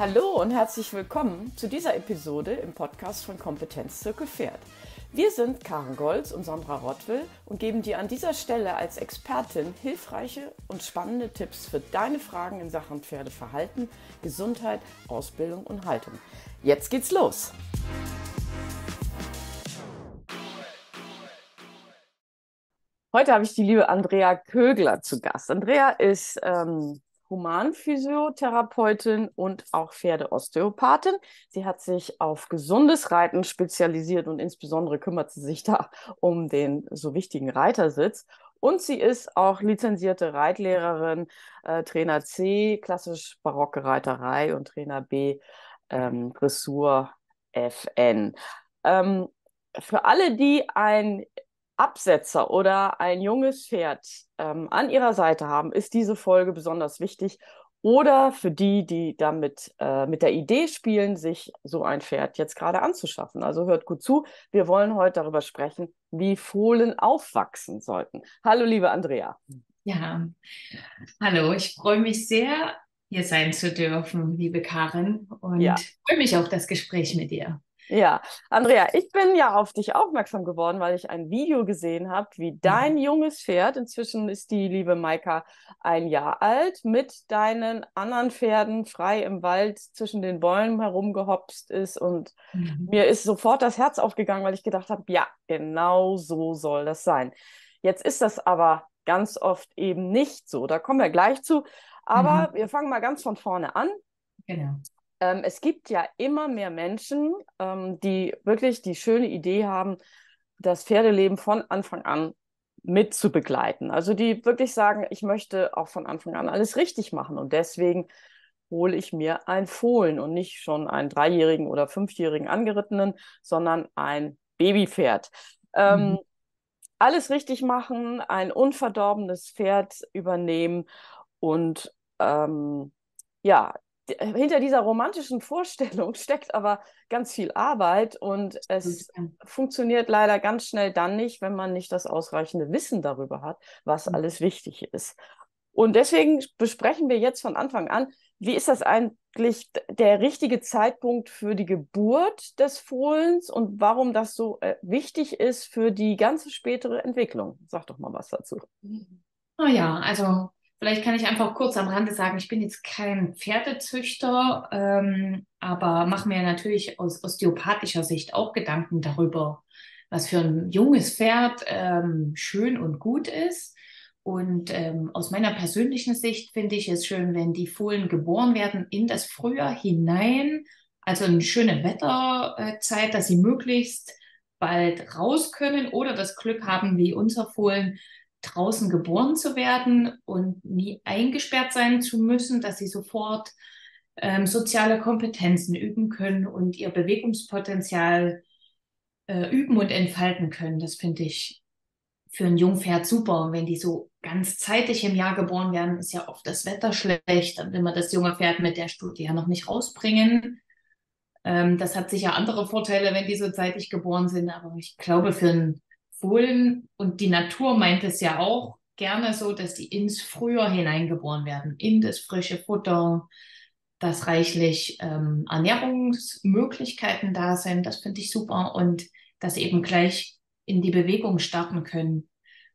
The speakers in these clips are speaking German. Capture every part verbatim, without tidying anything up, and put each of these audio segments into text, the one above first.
Hallo und herzlich willkommen zu dieser Episode im Podcast von Kompetenzzirkel Pferd. Wir sind Karen Golz und Sondra Rottwill und geben dir an dieser Stelle als Expertin hilfreiche und spannende Tipps für deine Fragen in Sachen Pferdeverhalten, Gesundheit, Ausbildung und Haltung. Jetzt geht's los! Heute habe ich die liebe Andrea Kögler zu Gast. Andrea ist ähm, Humanphysiotherapeutin und auch Pferdeosteopathin. Sie hat sich auf gesundes Reiten spezialisiert und insbesondere kümmert sie sich da um den so wichtigen Reitersitz. Und sie ist auch lizenzierte Reitlehrerin, äh, Trainer C, klassisch barocke Reiterei und Trainer B, ähm, Dressur F N. Ähm, für alle, die ein Absetzer oder ein junges Pferd ähm, an ihrer Seite haben, ist diese Folge besonders wichtig. Oder für die, die damit äh, mit der Idee spielen, sich so ein Pferd jetzt gerade anzuschaffen. Also hört gut zu. Wir wollen heute darüber sprechen, wie Fohlen aufwachsen sollten. Hallo, liebe Andrea. Ja, hallo, ich freue mich sehr, hier sein zu dürfen, liebe Karin, und Ja. freue mich auf das Gespräch mit dir. Ja, Andrea, ich bin ja auf dich aufmerksam geworden, weil ich ein Video gesehen habe, wie dein Mhm. junges Pferd, inzwischen ist die liebe Maika ein Jahr alt, mit deinen anderen Pferden frei im Wald zwischen den Bäumen herumgehopst ist. Und Mhm. mir ist sofort das Herz aufgegangen, weil ich gedacht habe, ja, genau so soll das sein. Jetzt ist das aber ganz oft eben nicht so. Da kommen wir gleich zu. Mhm. Aber wir fangen mal ganz von vorne an. Genau. Ähm, es gibt ja immer mehr Menschen, ähm, die wirklich die schöne Idee haben, das Pferdeleben von Anfang an mit zu begleiten. Also die wirklich sagen, ich möchte auch von Anfang an alles richtig machen und deswegen hole ich mir ein Fohlen und nicht schon einen dreijährigen oder fünfjährigen Angerittenen, sondern ein Babypferd. Mhm. Ähm, alles richtig machen, ein unverdorbenes Pferd übernehmen und ähm, ja, hinter dieser romantischen Vorstellung steckt aber ganz viel Arbeit und Gut. es funktioniert leider ganz schnell dann nicht, wenn man nicht das ausreichende Wissen darüber hat, was alles wichtig ist. Und deswegen besprechen wir jetzt von Anfang an, wie ist das eigentlich der richtige Zeitpunkt für die Geburt des Fohlens und warum das so äh, wichtig ist für die ganze spätere Entwicklung? Sag doch mal was dazu. Oh ja, also vielleicht kann ich einfach kurz am Rande sagen, ich bin jetzt kein Pferdezüchter, ähm, aber mache mir natürlich aus osteopathischer Sicht auch Gedanken darüber, was für ein junges Pferd ähm, schön und gut ist. Und ähm, aus meiner persönlichen Sicht finde ich es schön, wenn die Fohlen geboren werden in das Frühjahr hinein, also eine schöne Wetterzeit, dass sie möglichst bald raus können oder das Glück haben, wie unser Fohlen, draußen geboren zu werden und nie eingesperrt sein zu müssen, dass sie sofort ähm, soziale Kompetenzen üben können und ihr Bewegungspotenzial äh, üben und entfalten können. Das finde ich für ein Jungpferd super. Und wenn die so ganz zeitig im Jahr geboren werden, ist ja oft das Wetter schlecht. Dann will man das junge Pferd mit der Studie ja noch nicht rausbringen. Ähm, das hat sicher andere Vorteile, wenn die so zeitig geboren sind. Aber ich glaube, für ein Fohlen und die Natur meint es ja auch gerne so, dass die ins Frühjahr hineingeboren werden, in das frische Futter, dass reichlich ähm, Ernährungsmöglichkeiten da sind. Das finde ich super. Und dass sie eben gleich in die Bewegung starten können,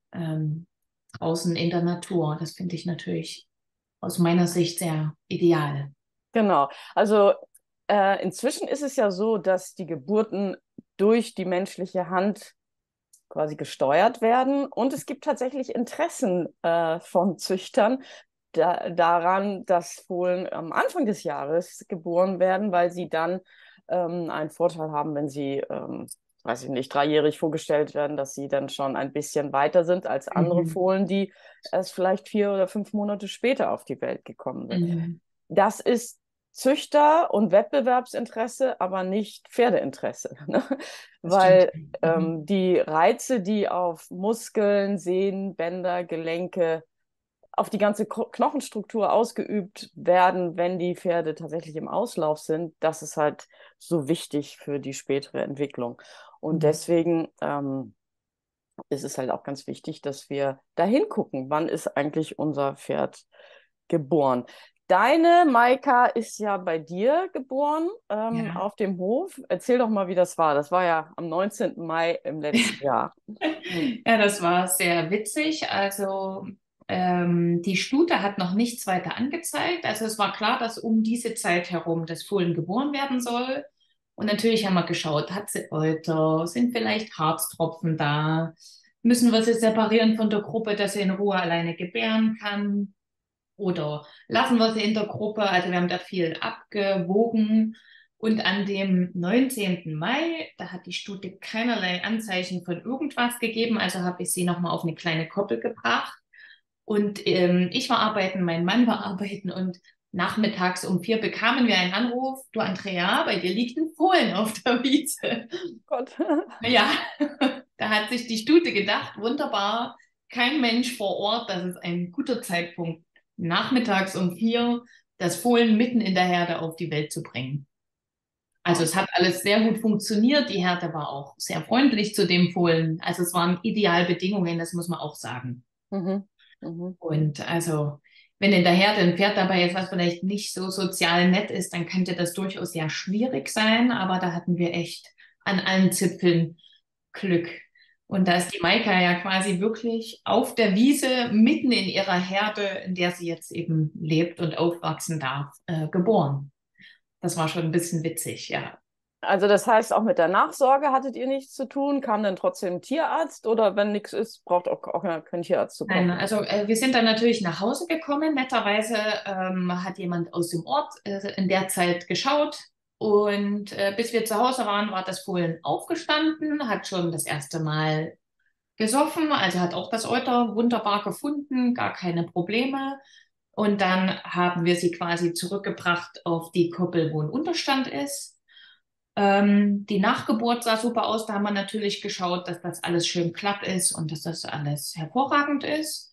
ähm, draußen in der Natur. Das finde ich natürlich aus meiner Sicht sehr ideal. Genau. Also äh, inzwischen ist es ja so, dass die Geburten durch die menschliche Hand quasi gesteuert werden. Und es gibt tatsächlich Interessen äh, von Züchtern da, daran, dass Fohlen am Anfang des Jahres geboren werden, weil sie dann ähm, einen Vorteil haben, wenn sie, ähm, weiß ich nicht, dreijährig vorgestellt werden, dass sie dann schon ein bisschen weiter sind als andere Mhm. Fohlen, die erst vielleicht vier oder fünf Monate später auf die Welt gekommen sind. Mhm. Das ist Züchter- und Wettbewerbsinteresse, aber nicht Pferdeinteresse. Ne? Das stimmt. Weil Mhm. ähm, die Reize, die auf Muskeln, Sehnen, Bänder, Gelenke, auf die ganze Knochenstruktur ausgeübt werden, wenn die Pferde tatsächlich im Auslauf sind, das ist halt so wichtig für die spätere Entwicklung. Und Mhm. deswegen ähm, ist es halt auch ganz wichtig, dass wir da hingucken, wann ist eigentlich unser Pferd geboren. deine Maika ist ja bei dir geboren, ähm, Ja. auf dem Hof. Erzähl doch mal, wie das war. Das war ja am neunzehnten Mai im letzten Jahr. Ja, das war sehr witzig. Also ähm, die Stute hat noch nichts weiter angezeigt. Also es war klar, dass um diese Zeit herum das Fohlen geboren werden soll. Und natürlich haben wir geschaut, hat sie Euter, sind vielleicht Harztropfen da, müssen wir sie separieren von der Gruppe, dass sie in Ruhe alleine gebären kann. Oder lassen wir sie in der Gruppe? Also wir haben da viel abgewogen. Und an dem neunzehnten Mai, da hat die Stute keinerlei Anzeichen von irgendwas gegeben. Also habe ich sie nochmal auf eine kleine Koppel gebracht. Und ähm, ich war arbeiten, mein Mann war arbeiten und nachmittags um vier bekamen wir einen Anruf. Du Andrea, bei dir liegt ein Fohlen auf der Wiese. Gott. Ja, da hat sich die Stute gedacht, wunderbar, kein Mensch vor Ort, das ist ein guter Zeitpunkt, nachmittags um vier das Fohlen mitten in der Herde auf die Welt zu bringen. Also es hat alles sehr gut funktioniert. Die Herde war auch sehr freundlich zu dem Fohlen. Also es waren Idealbedingungen, das muss man auch sagen. Mhm. Mhm. Und also, wenn in der Herde ein Pferd dabei ist, was vielleicht nicht so sozial nett ist, dann könnte das durchaus sehr schwierig sein. Aber da hatten wir echt an allen Zipfeln Glück. Und da ist die Maika ja quasi wirklich auf der Wiese, mitten in ihrer Herde, in der sie jetzt eben lebt und aufwachsen darf, äh, geboren. Das war schon ein bisschen witzig, ja. Also das heißt, auch mit der Nachsorge hattet ihr nichts zu tun? Kam dann trotzdem ein Tierarzt oder wenn nichts ist, braucht auch, auch kein Tierarzt zu Nein, kommen? also äh, wir sind dann natürlich nach Hause gekommen. Netterweise ähm, hat jemand aus dem Ort äh, in der Zeit geschaut. Und äh, bis wir zu Hause waren, war das Fohlen aufgestanden, hat schon das erste Mal gesoffen, also hat auch das Euter wunderbar gefunden, gar keine Probleme. Und dann haben wir sie quasi zurückgebracht auf die Koppel, wo ein Unterstand ist. Ähm, die Nachgeburt sah super aus. Da haben wir natürlich geschaut, dass das alles schön glatt ist und dass das alles hervorragend ist.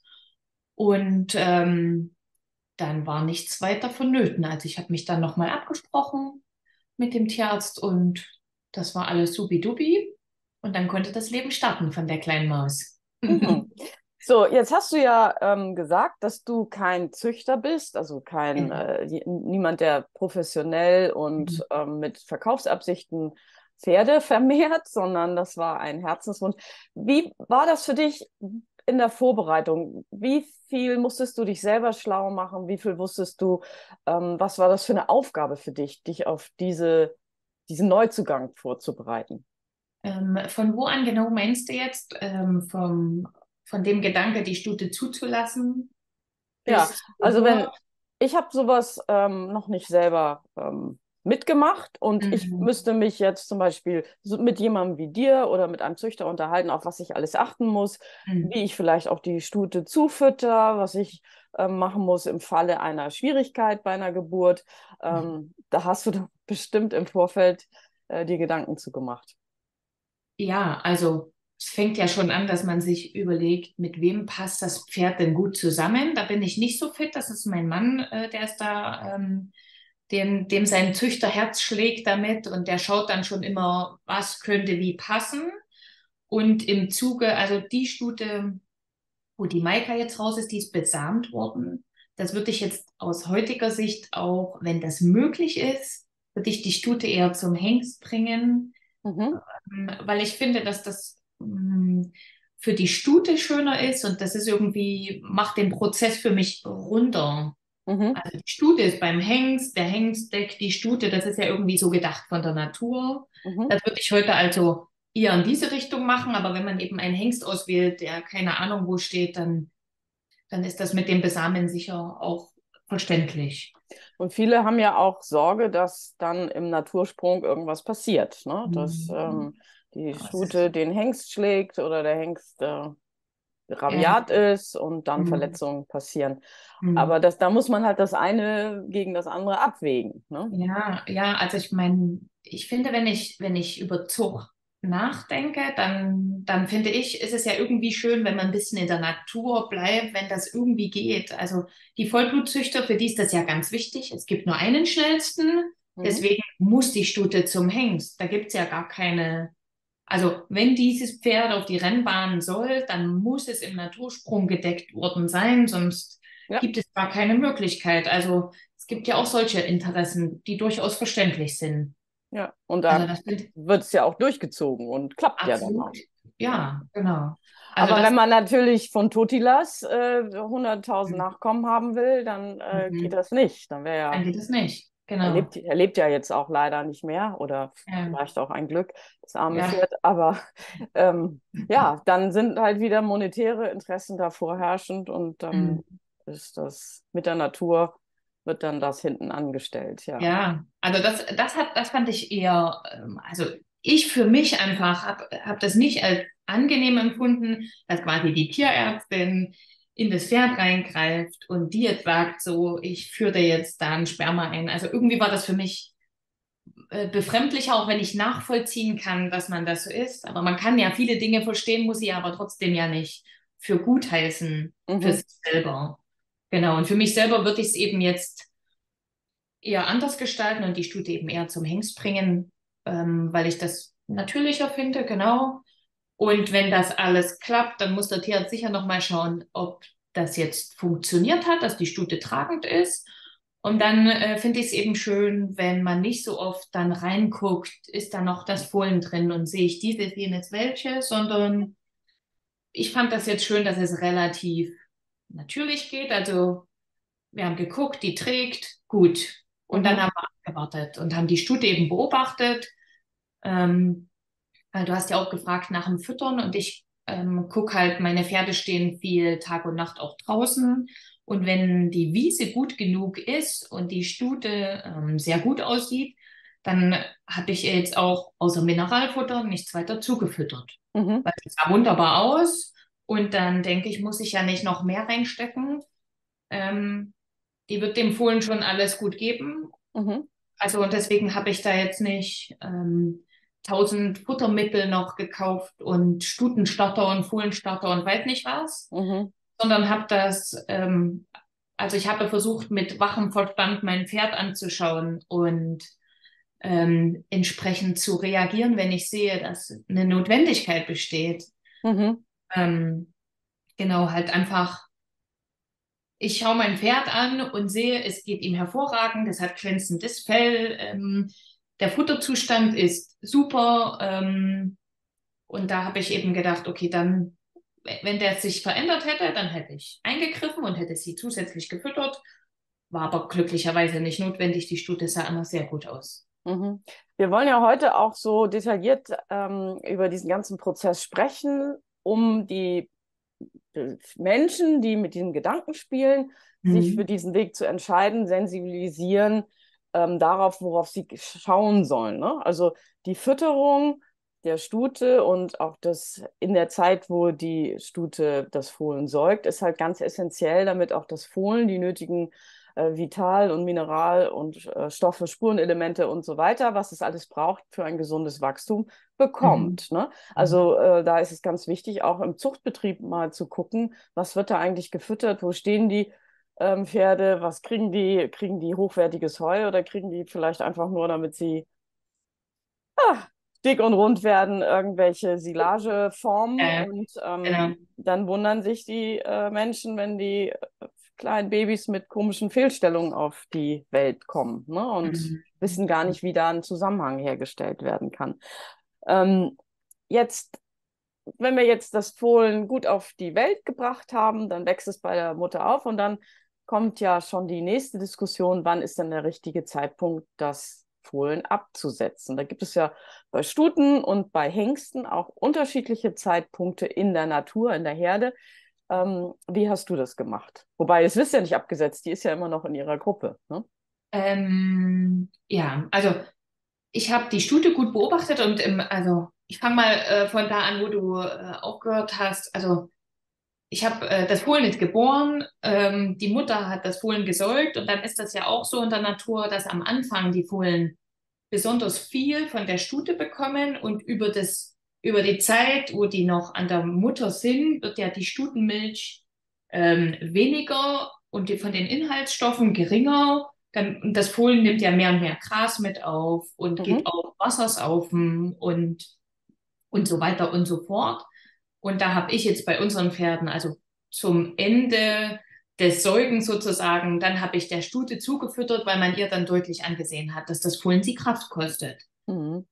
Und ähm, dann war nichts weiter vonnöten. Also ich habe mich dann nochmal abgesprochen mit dem Tierarzt und das war alles supidupi. Und dann konnte das Leben starten von der kleinen Maus. Mhm. So, jetzt hast du ja ähm, gesagt, dass du kein Züchter bist, also kein Genau. äh, die- niemand, der professionell und ähm, mit Verkaufsabsichten Pferde vermehrt, sondern das war ein Herzenswunsch. Wie war das für dich in der Vorbereitung? Wie viel musstest du dich selber schlau machen? Wie viel wusstest du? Ähm, was war das für eine Aufgabe für dich, dich auf diese, diesen Neuzugang vorzubereiten? Ähm, von wo an genau meinst du jetzt? Ähm, vom, von dem Gedanke, die Stute zuzulassen, Ja, bis zur also wenn Geburt? ich habe sowas ähm, noch nicht selber ähm, mitgemacht und ich Mhm. müsste mich jetzt zum Beispiel so mit jemandem wie dir oder mit einem Züchter unterhalten, auf was ich alles achten muss, Mhm. wie ich vielleicht auch die Stute zufütter, was ich ähm, machen muss im Falle einer Schwierigkeit bei einer Geburt. Ähm, da hast du doch bestimmt im Vorfeld äh, dir Gedanken zu gemacht. Ja, also es fängt ja schon an, dass man sich überlegt, mit wem passt das Pferd denn gut zusammen. Da bin ich nicht so fit. Das ist mein Mann, äh, der ist da, ähm, dem, dem sein Züchterherz schlägt damit und der schaut dann schon immer, was könnte wie passen. Und im Zuge, also die Stute, wo die Maika jetzt raus ist, die ist besamt worden. Das würde ich jetzt aus heutiger Sicht auch, wenn das möglich ist, würde ich die Stute eher zum Hengst bringen, Mhm. ähm, weil ich finde, dass das ähm, für die Stute schöner ist und das ist irgendwie, macht den Prozess für mich runder. Mhm. Also die Stute ist beim Hengst, der Hengst deckt die Stute, das ist ja irgendwie so gedacht von der Natur. Mhm. Das würde ich heute also eher in diese Richtung machen, aber wenn man eben einen Hengst auswählt, der keine Ahnung wo steht, dann, dann ist das mit dem Besamen sicher auch verständlich. Und viele haben ja auch Sorge, dass dann im Natursprung irgendwas passiert, ne? Dass Mhm. ähm, die Aber es ist, Stute den Hengst schlägt oder der Hengst äh, ja, rabiat ist und dann mhm. Verletzungen passieren. Mhm. Aber das, da muss man halt das eine gegen das andere abwägen, ne? Ja, ja, also ich meine, ich finde, wenn ich, wenn ich über Zucht nachdenke, dann, dann finde ich, ist es ja irgendwie schön, wenn man ein bisschen in der Natur bleibt, wenn das irgendwie geht. Also die Vollblutzüchter, für die ist das ja ganz wichtig. Es gibt nur einen schnellsten, Mhm. deswegen muss die Stute zum Hengst. Da gibt's ja gar keine, also wenn dieses Pferd auf die Rennbahn soll, dann muss es im Natursprung gedeckt worden sein, sonst Ja, gibt es gar keine Möglichkeit. Also es gibt ja auch solche Interessen, die durchaus verständlich sind. ja. Und Also da das sind wird es ja auch durchgezogen und klappt ja dann absolut, auch. Ja. ja, genau. Also Aber das, wenn man natürlich von Totilas äh, hunderttausend hm, Nachkommen haben will, dann äh, geht mhm, das nicht. Dann wäre dann ja, geht es nicht. er Genau. lebt, er lebt ja jetzt auch leider nicht mehr oder Ja, vielleicht auch ein Glück, das arme ja. Pferd. Aber ähm, ja, dann sind halt wieder monetäre Interessen da vorherrschend und Hm. dann ist das mit der Natur, wird dann das hinten angestellt, ja. Ja, also das, das hat, das fand ich eher, ähm, also ich für mich einfach habe hab hab das nicht als angenehm empfunden, dass quasi die Tierärztin in das Pferd reingreift und die jetzt sagt, so, ich führe dir jetzt da ein Sperma ein. Also irgendwie war das für mich äh, befremdlicher, auch wenn ich nachvollziehen kann, dass man das so ist. Aber man kann ja viele Dinge verstehen, muss sie aber trotzdem ja nicht für gut heißen, für Mhm, sich selber. Genau, und für mich selber würde ich es eben jetzt eher anders gestalten und die Stute eben eher zum Hengst bringen, ähm, weil ich das natürlicher finde, genau. Und wenn das alles klappt, dann muss der Tierarzt sicher nochmal schauen, ob das jetzt funktioniert hat, dass die Stute tragend ist. Und dann äh, finde ich es eben schön, wenn man nicht so oft dann reinguckt, ist da noch das Fohlen drin und sehe ich dieses, jenes, welche, sondern ich fand das jetzt schön, dass es relativ natürlich geht. Also wir haben geguckt, die trägt, gut. Und dann mhm, haben wir abgewartet und haben die Stute eben beobachtet. Ähm, weil du hast ja auch gefragt nach dem Füttern und ich ähm, gucke halt, meine Pferde stehen viel Tag und Nacht auch draußen. Und wenn die Wiese gut genug ist und die Stute ähm, sehr gut aussieht, dann habe ich ihr jetzt auch außer Mineralfutter nichts weiter zugefüttert. mhm, Weil es sah wunderbar aus. Und dann denke ich, muss ich ja nicht noch mehr reinstecken. Ähm, Die wird dem Fohlen schon alles gut geben. mhm, Also und deswegen habe ich da jetzt nicht ähm, tausend Futtermittel noch gekauft und Stutenstarter und Fohlenstarter und weiß nicht was, mhm, sondern habe das, ähm, also ich habe versucht, mit wachem Verstand mein Pferd anzuschauen und ähm, entsprechend zu reagieren, wenn ich sehe, dass eine Notwendigkeit besteht. mhm, Ähm, genau, halt einfach ich schaue mein Pferd an und sehe, es geht ihm hervorragend, es hat glänzendes Fell, ähm, der Futterzustand ist super. Ähm, und da habe ich eben gedacht, okay, dann, wenn der sich verändert hätte, dann hätte ich eingegriffen und hätte sie zusätzlich gefüttert. War aber glücklicherweise nicht notwendig. Die Stute sah immer sehr gut aus. mhm. Wir wollen ja heute auch so detailliert ähm, über diesen ganzen Prozess sprechen, um die äh, Menschen, die mit diesen Gedanken spielen, sich für Mhm. diesen Weg zu entscheiden, sensibilisieren ähm, darauf, worauf sie schauen sollen. Ne? Also die Fütterung der Stute und auch das in der Zeit, wo die Stute das Fohlen säugt, ist halt ganz essentiell, damit auch das Fohlen die nötigen äh, Vital- und Mineral- und äh, Stoffe, Spurenelemente und so weiter, was es alles braucht für ein gesundes Wachstum, Mhm. bekommt. Ne? Mhm. Also äh, da ist es ganz wichtig, auch im Zuchtbetrieb mal zu gucken, was wird da eigentlich gefüttert, wo stehen die ähm, Pferde, was kriegen die, kriegen die hochwertiges Heu oder kriegen die vielleicht einfach nur, damit sie ah, dick und rund werden, irgendwelche Silageformen Äh, und ähm, genau. dann wundern sich die äh, Menschen, wenn die äh, kleinen Babys mit komischen Fehlstellungen auf die Welt kommen, ne? Und Mhm. wissen gar nicht, wie da ein Zusammenhang hergestellt werden kann. Ähm, jetzt wenn wir jetzt das Fohlen gut auf die Welt gebracht haben, dann wächst es bei der Mutter auf und dann kommt ja schon die nächste Diskussion, wann ist denn der richtige Zeitpunkt, das Fohlen abzusetzen. Da gibt es ja bei Stuten und bei Hengsten auch unterschiedliche Zeitpunkte in der Natur, in der Herde. Ähm, wie hast du das gemacht? Wobei, es ist ja nicht abgesetzt, die ist ja immer noch in ihrer Gruppe. Ne? Ähm, ja, also ich habe die Stute gut beobachtet und im, also ich fange mal äh, von da an, wo du äh, aufgehört hast. Also ich habe äh, das Fohlen ist geboren, ähm, die Mutter hat das Fohlen gesäugt und dann ist das ja auch so in der Natur, dass am Anfang die Fohlen besonders viel von der Stute bekommen und über das über die Zeit, wo die noch an der Mutter sind, wird ja die Stutenmilch ähm, weniger und die, von den Inhaltsstoffen geringer. Dann, und das Fohlen nimmt ja mehr und mehr Gras mit auf und geht Mhm. auch Wassersaufen und, und so weiter und so fort. Und da habe ich jetzt bei unseren Pferden, also zum Ende des Säugens sozusagen, dann habe ich der Stute zugefüttert, weil man ihr dann deutlich angesehen hat, dass das Fohlen sie Kraft kostet. Mhm.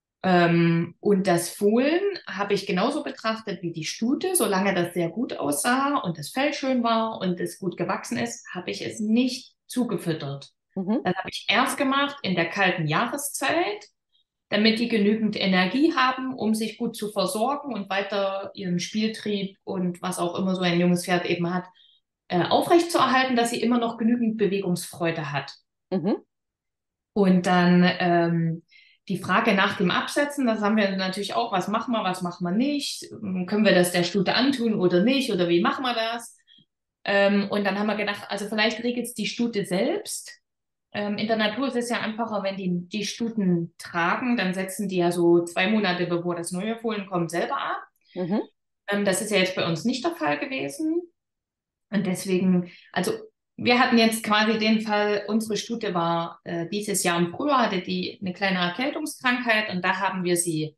Ähm, und das Fohlen habe ich genauso betrachtet wie die Stute. Solange das sehr gut aussah und das Fell schön war und es gut gewachsen ist, habe ich es nicht zugefüttert. Mhm. Das habe ich erst gemacht in der kalten Jahreszeit, damit die genügend Energie haben, um sich gut zu versorgen und weiter ihren Spieltrieb und was auch immer so ein junges Pferd eben hat, äh, aufrechtzuerhalten, dass sie immer noch genügend Bewegungsfreude hat. Mhm. Und dann ähm, die Frage nach dem Absetzen, das haben wir natürlich auch, was machen wir, was machen wir nicht? Können wir das der Stute antun oder nicht? Oder wie machen wir das? Ähm, und dann haben wir gedacht, also vielleicht regelt es die Stute selbst. Ähm, in der Natur ist es ja einfacher, wenn die die Stuten tragen, dann setzen die ja so zwei Monate, bevor das neue Fohlen kommt, selber ab. Mhm. Ähm, das ist ja jetzt bei uns nicht der Fall gewesen. Und deswegen, also wir hatten jetzt quasi den Fall, unsere Stute war äh, dieses Jahr im Frühjahr, hatte die eine kleine Erkältungskrankheit und da haben wir sie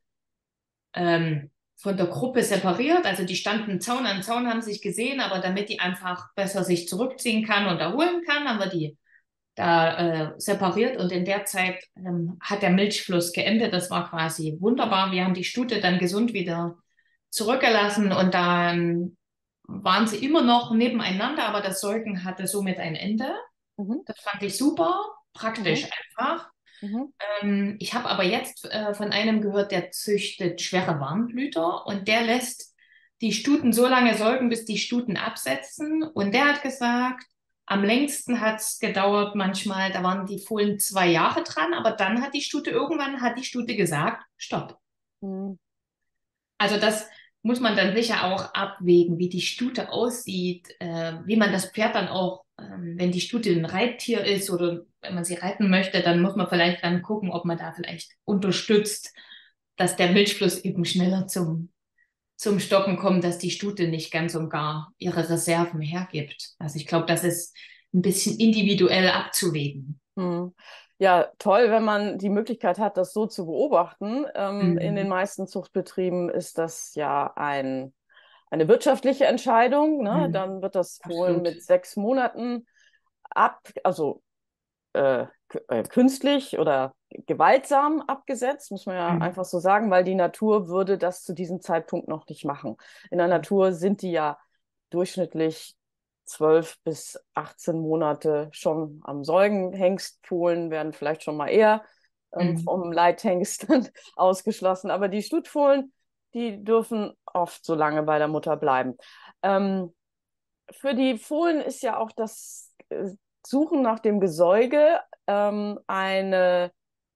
ähm, von der Gruppe separiert. Also die standen Zaun an Zaun, haben sich gesehen, aber damit die einfach besser sich zurückziehen kann und erholen kann, haben wir die da äh, separiert und in der Zeit ähm, hat der Milchfluss geendet. Das war quasi wunderbar. Wir haben die Stute dann gesund wieder zurückgelassen und dann waren sie immer noch nebeneinander, aber das Säugen hatte somit ein Ende. Mhm. Das fand ich super, praktisch Mhm. einfach. Mhm. Ähm, ich habe aber jetzt äh, von einem gehört, der züchtet schwere Warmblüter und der lässt die Stuten so lange säugen, bis die Stuten absetzen. Und der hat gesagt, am längsten hat es gedauert manchmal, da waren die Fohlen zwei Jahre dran, aber dann hat die Stute, irgendwann hat die Stute gesagt, stopp. Mhm. Also das muss man dann sicher auch abwägen, wie die Stute aussieht, äh, wie man das Pferd dann auch, ähm, wenn die Stute ein Reittier ist oder wenn man sie reiten möchte, dann muss man vielleicht dann gucken, ob man da vielleicht unterstützt, dass der Milchfluss eben schneller zum, zum Stoppen kommt, dass die Stute nicht ganz und gar ihre Reserven hergibt. Also ich glaube, das ist ein bisschen individuell abzuwägen. Mhm. Ja, toll, wenn man die Möglichkeit hat, das so zu beobachten. Ähm, in den Mhm. meisten Zuchtbetrieben ist das ja ein, eine wirtschaftliche Entscheidung. Ne? Mhm. Dann wird das Fohlen Absolut. mit sechs Monaten ab, also äh, k- äh, künstlich oder gewaltsam abgesetzt, muss man ja Mhm. einfach so sagen, weil die Natur würde das zu diesem Zeitpunkt noch nicht machen. In der Natur sind die ja durchschnittlich zwölf bis achtzehn Monate schon am Säugen. Hengstfohlen werden vielleicht schon mal eher ähm, Mhm. vom Leithengst ausgeschlossen, aber die Stutfohlen, die dürfen oft so lange bei der Mutter bleiben. Ähm, für die Fohlen ist ja auch das äh, Suchen nach dem Gesäuge ähm, eine,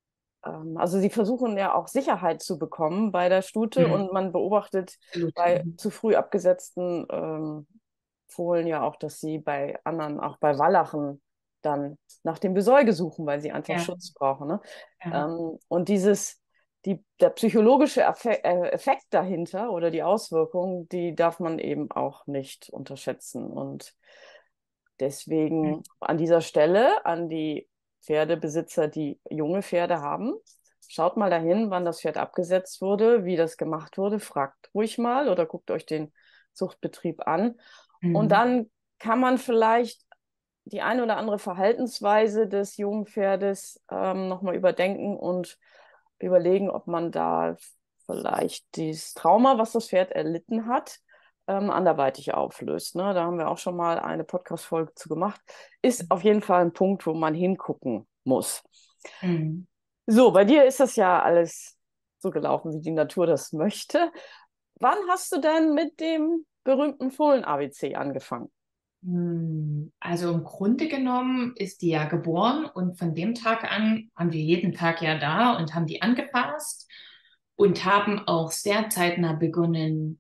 ähm, also sie versuchen ja auch Sicherheit zu bekommen bei der Stute Mhm. und man beobachtet Absolut. bei Mhm. zu früh abgesetzten ähm, Fohlen ja auch, dass sie bei anderen, auch bei Wallachen, dann nach dem Gesäuge suchen, weil sie einfach Ja, Schutz brauchen. Ne? ja. Ähm, und dieses, die, der psychologische Effe äh, Effekt dahinter oder die Auswirkung, die darf man eben auch nicht unterschätzen. Und deswegen an dieser Stelle an die Pferdebesitzer, die junge Pferde haben, schaut mal dahin, wann das Pferd abgesetzt wurde, wie das gemacht wurde. Fragt ruhig mal oder guckt euch den Zuchtbetrieb an. Und Mhm. dann kann man vielleicht die eine oder andere Verhaltensweise des jungen Pferdes ähm, nochmal überdenken und überlegen, ob man da vielleicht dieses Trauma, was das Pferd erlitten hat, ähm, anderweitig auflöst. Ne? Da haben wir auch schon mal eine Podcast-Folge zu gemacht. Ist auf jeden Fall ein Punkt, wo man hingucken muss. Mhm. So, bei dir ist das ja alles so gelaufen, wie die Natur das möchte. Wann hast du denn mit dem berühmten Fohlen-A B C angefangen? Hm, Also im Grunde genommen ist die ja geboren und von dem Tag an waren wir jeden Tag ja da und haben die angefasst und haben auch sehr zeitnah begonnen.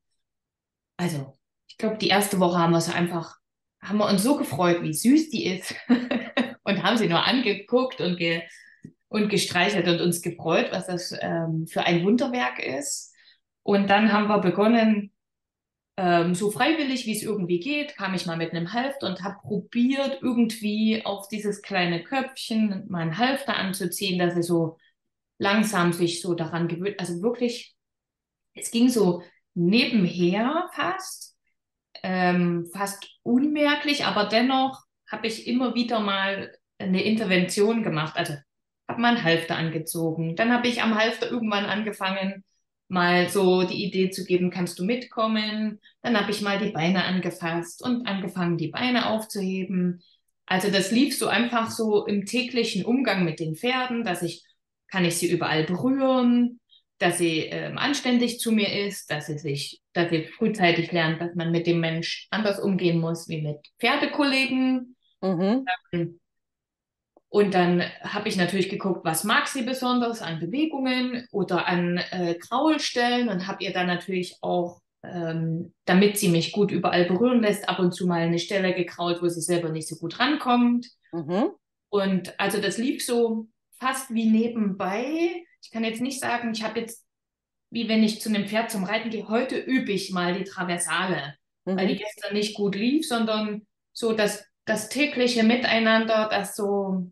Also ich glaube, die erste Woche haben wir so einfach, haben wir uns so gefreut, wie süß die ist und haben sie nur angeguckt und, ge und gestreichelt und uns gefreut, was das ähm, für ein Wunderwerk ist. Und dann haben wir begonnen, ähm, so freiwillig, wie es irgendwie geht, kam ich mal mit einem Halfter und habe probiert, irgendwie auf dieses kleine Köpfchen mein Halfter anzuziehen, dass er so langsam sich so daran gewöhnt. Also wirklich, es ging so nebenher fast. ähm, fast unmerklich, aber dennoch habe ich immer wieder mal eine Intervention gemacht. Also habe mal einen Halfter angezogen. Dann habe ich am Halfter irgendwann angefangen, mal so die Idee zu geben, kannst du mitkommen? Dann habe ich mal die Beine angefasst und angefangen, die Beine aufzuheben. Also das lief so einfach so im täglichen Umgang mit den Pferden, dass ich, kann ich sie überall berühren, dass sie ähm, anständig zu mir ist, dass sie sich, dass sie frühzeitig lernt, dass man mit dem Mensch anders umgehen muss wie mit Pferdekollegen. Mhm. Und dann habe ich natürlich geguckt, was mag sie besonders an Bewegungen oder an äh, Kraulstellen und habe ihr dann natürlich auch, ähm, damit sie mich gut überall berühren lässt, ab und zu mal eine Stelle gekrault, wo sie selber nicht so gut rankommt. Mhm. Und also das lief so fast wie nebenbei. Ich kann jetzt nicht sagen, ich habe jetzt, wie wenn ich zu einem Pferd zum Reiten gehe, heute übe ich mal die Traversale, weil die Mhm. gestern nicht gut lief, sondern so das, das tägliche Miteinander, das so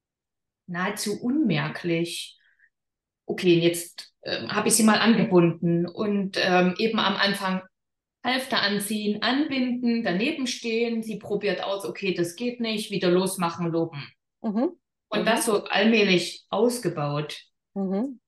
nahezu unmerklich. Okay, jetzt ähm, habe ich sie mal angebunden und ähm, eben am Anfang Halfter anziehen, anbinden, daneben stehen. Sie probiert aus, okay, das geht nicht, wieder losmachen, loben. Mhm. Und Mhm. das so allmählich ausgebaut. Mhm.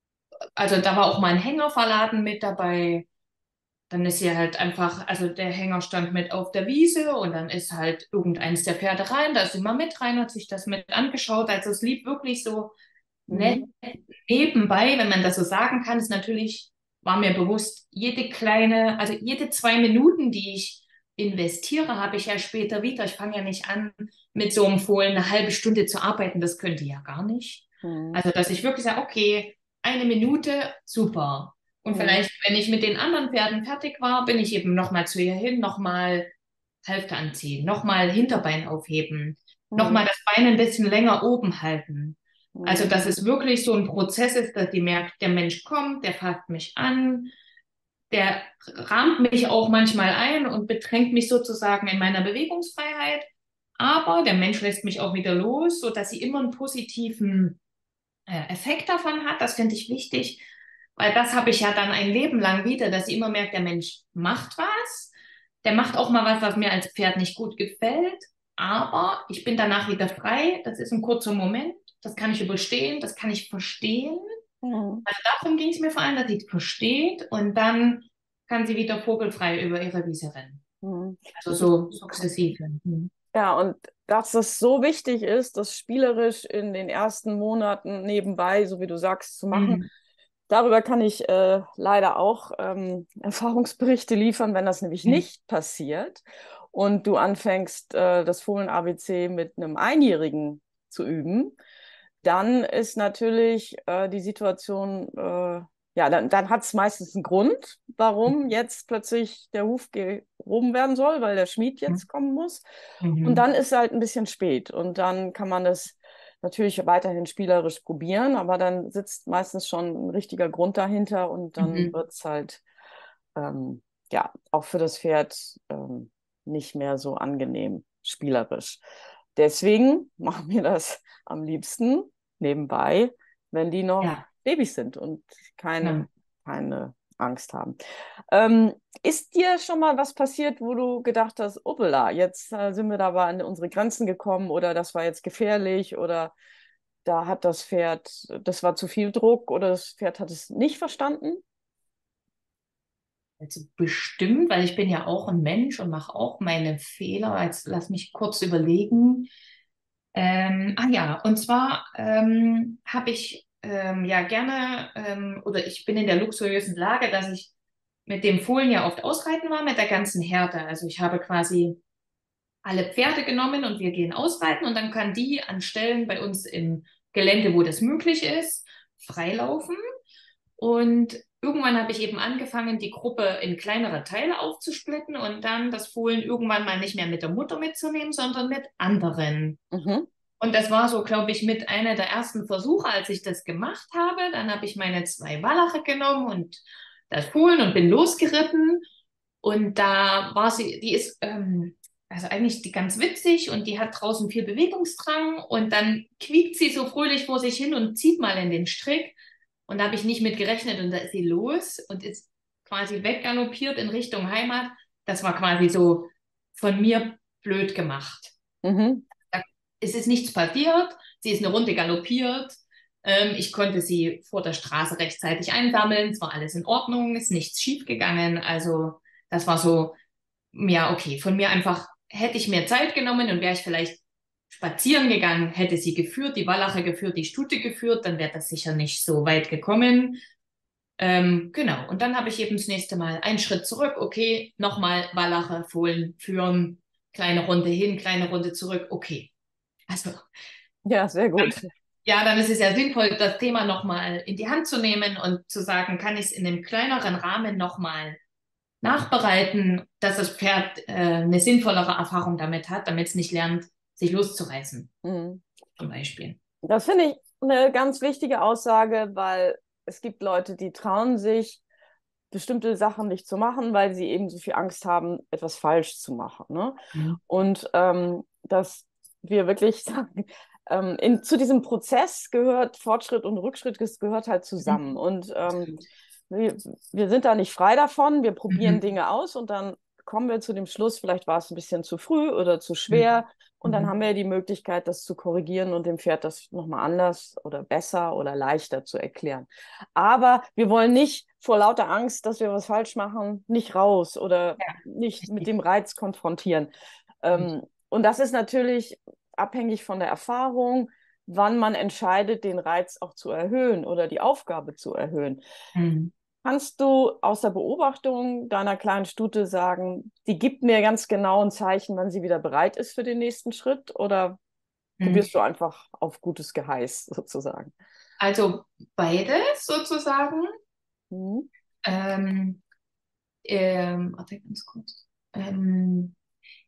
Also da war auch mal ein Hängerverladen mit dabei. Dann ist sie halt einfach, also der Hänger stand mit auf der Wiese und dann ist halt irgendeins der Pferde rein, da ist sie mal mit rein, hat sich das mit angeschaut. Also es lief wirklich so nett Mhm. nebenbei, wenn man das so sagen kann, ist natürlich, war mir bewusst, jede kleine, also jede zwei Minuten, die ich investiere, habe ich ja später wieder. Ich fange ja nicht an, mit so einem Fohlen eine halbe Stunde zu arbeiten, das könnte ja gar nicht. Mhm. Also, dass ich wirklich sage, okay, eine Minute, super. Und Mhm. vielleicht, wenn ich mit den anderen Pferden fertig war, bin ich eben nochmal zu ihr hin, nochmal Hälfte anziehen, nochmal Hinterbein aufheben, nochmal Mhm. das Bein ein bisschen länger oben halten. Also, Mhm. dass es wirklich so ein Prozess ist, dass die merkt, der Mensch kommt, der fasst mich an, der rahmt mich auch manchmal ein und bedrängt mich sozusagen in meiner Bewegungsfreiheit. Aber der Mensch lässt mich auch wieder los, so dass sie immer einen positiven äh, Effekt davon hat. Das finde ich wichtig, weil das habe ich ja dann ein Leben lang wieder, dass sie immer merkt, der Mensch macht was, der macht auch mal was, was mir als Pferd nicht gut gefällt, aber ich bin danach wieder frei. Das ist ein kurzer Moment, das kann ich überstehen, das kann ich verstehen. Mhm. Also darum ging es mir vor allem, dass sie es versteht und dann kann sie wieder vogelfrei über ihre Wiese rennen. Mhm. Also so sukzessive. Mhm. Ja, und dass es so wichtig ist, das spielerisch in den ersten Monaten nebenbei, so wie du sagst, zu machen, Mhm. darüber kann ich äh, leider auch ähm, Erfahrungsberichte liefern, wenn das nämlich Mhm. nicht passiert und du anfängst, äh, das Fohlen-A B C mit einem Einjährigen zu üben, dann ist natürlich äh, die Situation, äh, ja, dann, dann hat es meistens einen Grund, warum jetzt plötzlich der Huf gehoben werden soll, weil der Schmied jetzt kommen muss. Und Mhm. dann ist es halt ein bisschen spät. Und dann kann man das natürlich weiterhin spielerisch probieren, aber dann sitzt meistens schon ein richtiger Grund dahinter und dann Mhm. wird es halt ähm, ja auch für das Pferd ähm, nicht mehr so angenehm spielerisch. Deswegen machen wir das am liebsten nebenbei, wenn die noch Ja, Babys sind und keine, genau. keine Angst haben. Ähm, ist dir schon mal was passiert, wo du gedacht hast, uppala, jetzt äh, sind wir da aber an unsere Grenzen gekommen oder das war jetzt gefährlich oder da hat das Pferd, das war zu viel Druck oder das Pferd hat es nicht verstanden? Also bestimmt, weil ich bin ja auch ein Mensch und mache auch meine Fehler. Jetzt lass mich kurz überlegen. Ähm, ah ja, und zwar ähm, habe ich ähm, ja gerne ähm, oder ich bin in der luxuriösen Lage, dass ich mit dem Fohlen ja oft ausreiten war mit der ganzen Herde. Also ich habe quasi alle Pferde genommen und wir gehen ausreiten und dann kann die an Stellen bei uns im Gelände, wo das möglich ist, freilaufen. Und irgendwann habe ich eben angefangen, die Gruppe in kleinere Teile aufzusplitten und dann das Fohlen irgendwann mal nicht mehr mit der Mutter mitzunehmen, sondern mit anderen. Mhm. Und das war so, glaube ich, mit einer der ersten Versuche, als ich das gemacht habe. Dann habe ich meine zwei Wallache genommen und das Fohlen und bin losgeritten. Und da war sie, die ist ähm, also eigentlich die ganz witzig und die hat draußen viel Bewegungsdrang und dann quiekt sie so fröhlich vor sich hin und zieht mal in den Strick. Und da habe ich nicht mit gerechnet und da ist sie los und ist quasi weggaloppiert in Richtung Heimat. Das war quasi so von mir blöd gemacht. Mhm. Da, es ist nichts passiert, sie ist eine Runde galoppiert, ähm, ich konnte sie vor der Straße rechtzeitig einsammeln, es war alles in Ordnung, ist nichts schiefgegangen. Also das war so, ja, okay, von mir einfach, hätte ich mir Zeit genommen und wäre ich vielleicht spazieren gegangen, hätte sie geführt, die Wallache geführt, die Stute geführt, dann wäre das sicher nicht so weit gekommen. Ähm, genau, und dann habe ich eben das nächste Mal einen Schritt zurück, okay, nochmal Wallache, Fohlen, führen, kleine Runde hin, kleine Runde zurück, okay. Also, Ja, sehr dann, gut. ja, dann ist es ja sinnvoll, das Thema nochmal in die Hand zu nehmen und zu sagen, kann ich es in einem kleineren Rahmen nochmal nachbereiten, dass das Pferd äh, eine sinnvollere Erfahrung damit hat, damit es nicht lernt, sich loszureißen, Mhm. zum Beispiel. Das finde ich eine ganz wichtige Aussage, weil es gibt Leute, die trauen sich, bestimmte Sachen nicht zu machen, weil sie eben so viel Angst haben, etwas falsch zu machen. Ne? Mhm. Und ähm, dass wir wirklich sagen, ähm, in, zu diesem Prozess gehört Fortschritt und Rückschritt, das gehört halt zusammen. Und ähm, wir, wir sind da nicht frei davon, wir probieren Mhm. Dinge aus und dann kommen wir zu dem Schluss, vielleicht war es ein bisschen zu früh oder zu Mhm. schwer. Und dann haben Mhm. wir die Möglichkeit, das zu korrigieren und dem Pferd das nochmal anders oder besser oder leichter zu erklären. Aber wir wollen nicht vor lauter Angst, dass wir was falsch machen, nicht raus oder Ja, nicht mit richtig. dem Reiz konfrontieren. Ähm, und das ist natürlich abhängig von der Erfahrung, wann man entscheidet, den Reiz auch zu erhöhen oder die Aufgabe zu erhöhen. Mhm. Kannst du aus der Beobachtung deiner kleinen Stute sagen, die gibt mir ganz genau ein Zeichen, wann sie wieder bereit ist für den nächsten Schritt? Oder Mhm. probierst du einfach auf gutes Geheiß sozusagen? Also beides sozusagen. Mhm. Ähm, ähm, warte ganz kurz. Ähm,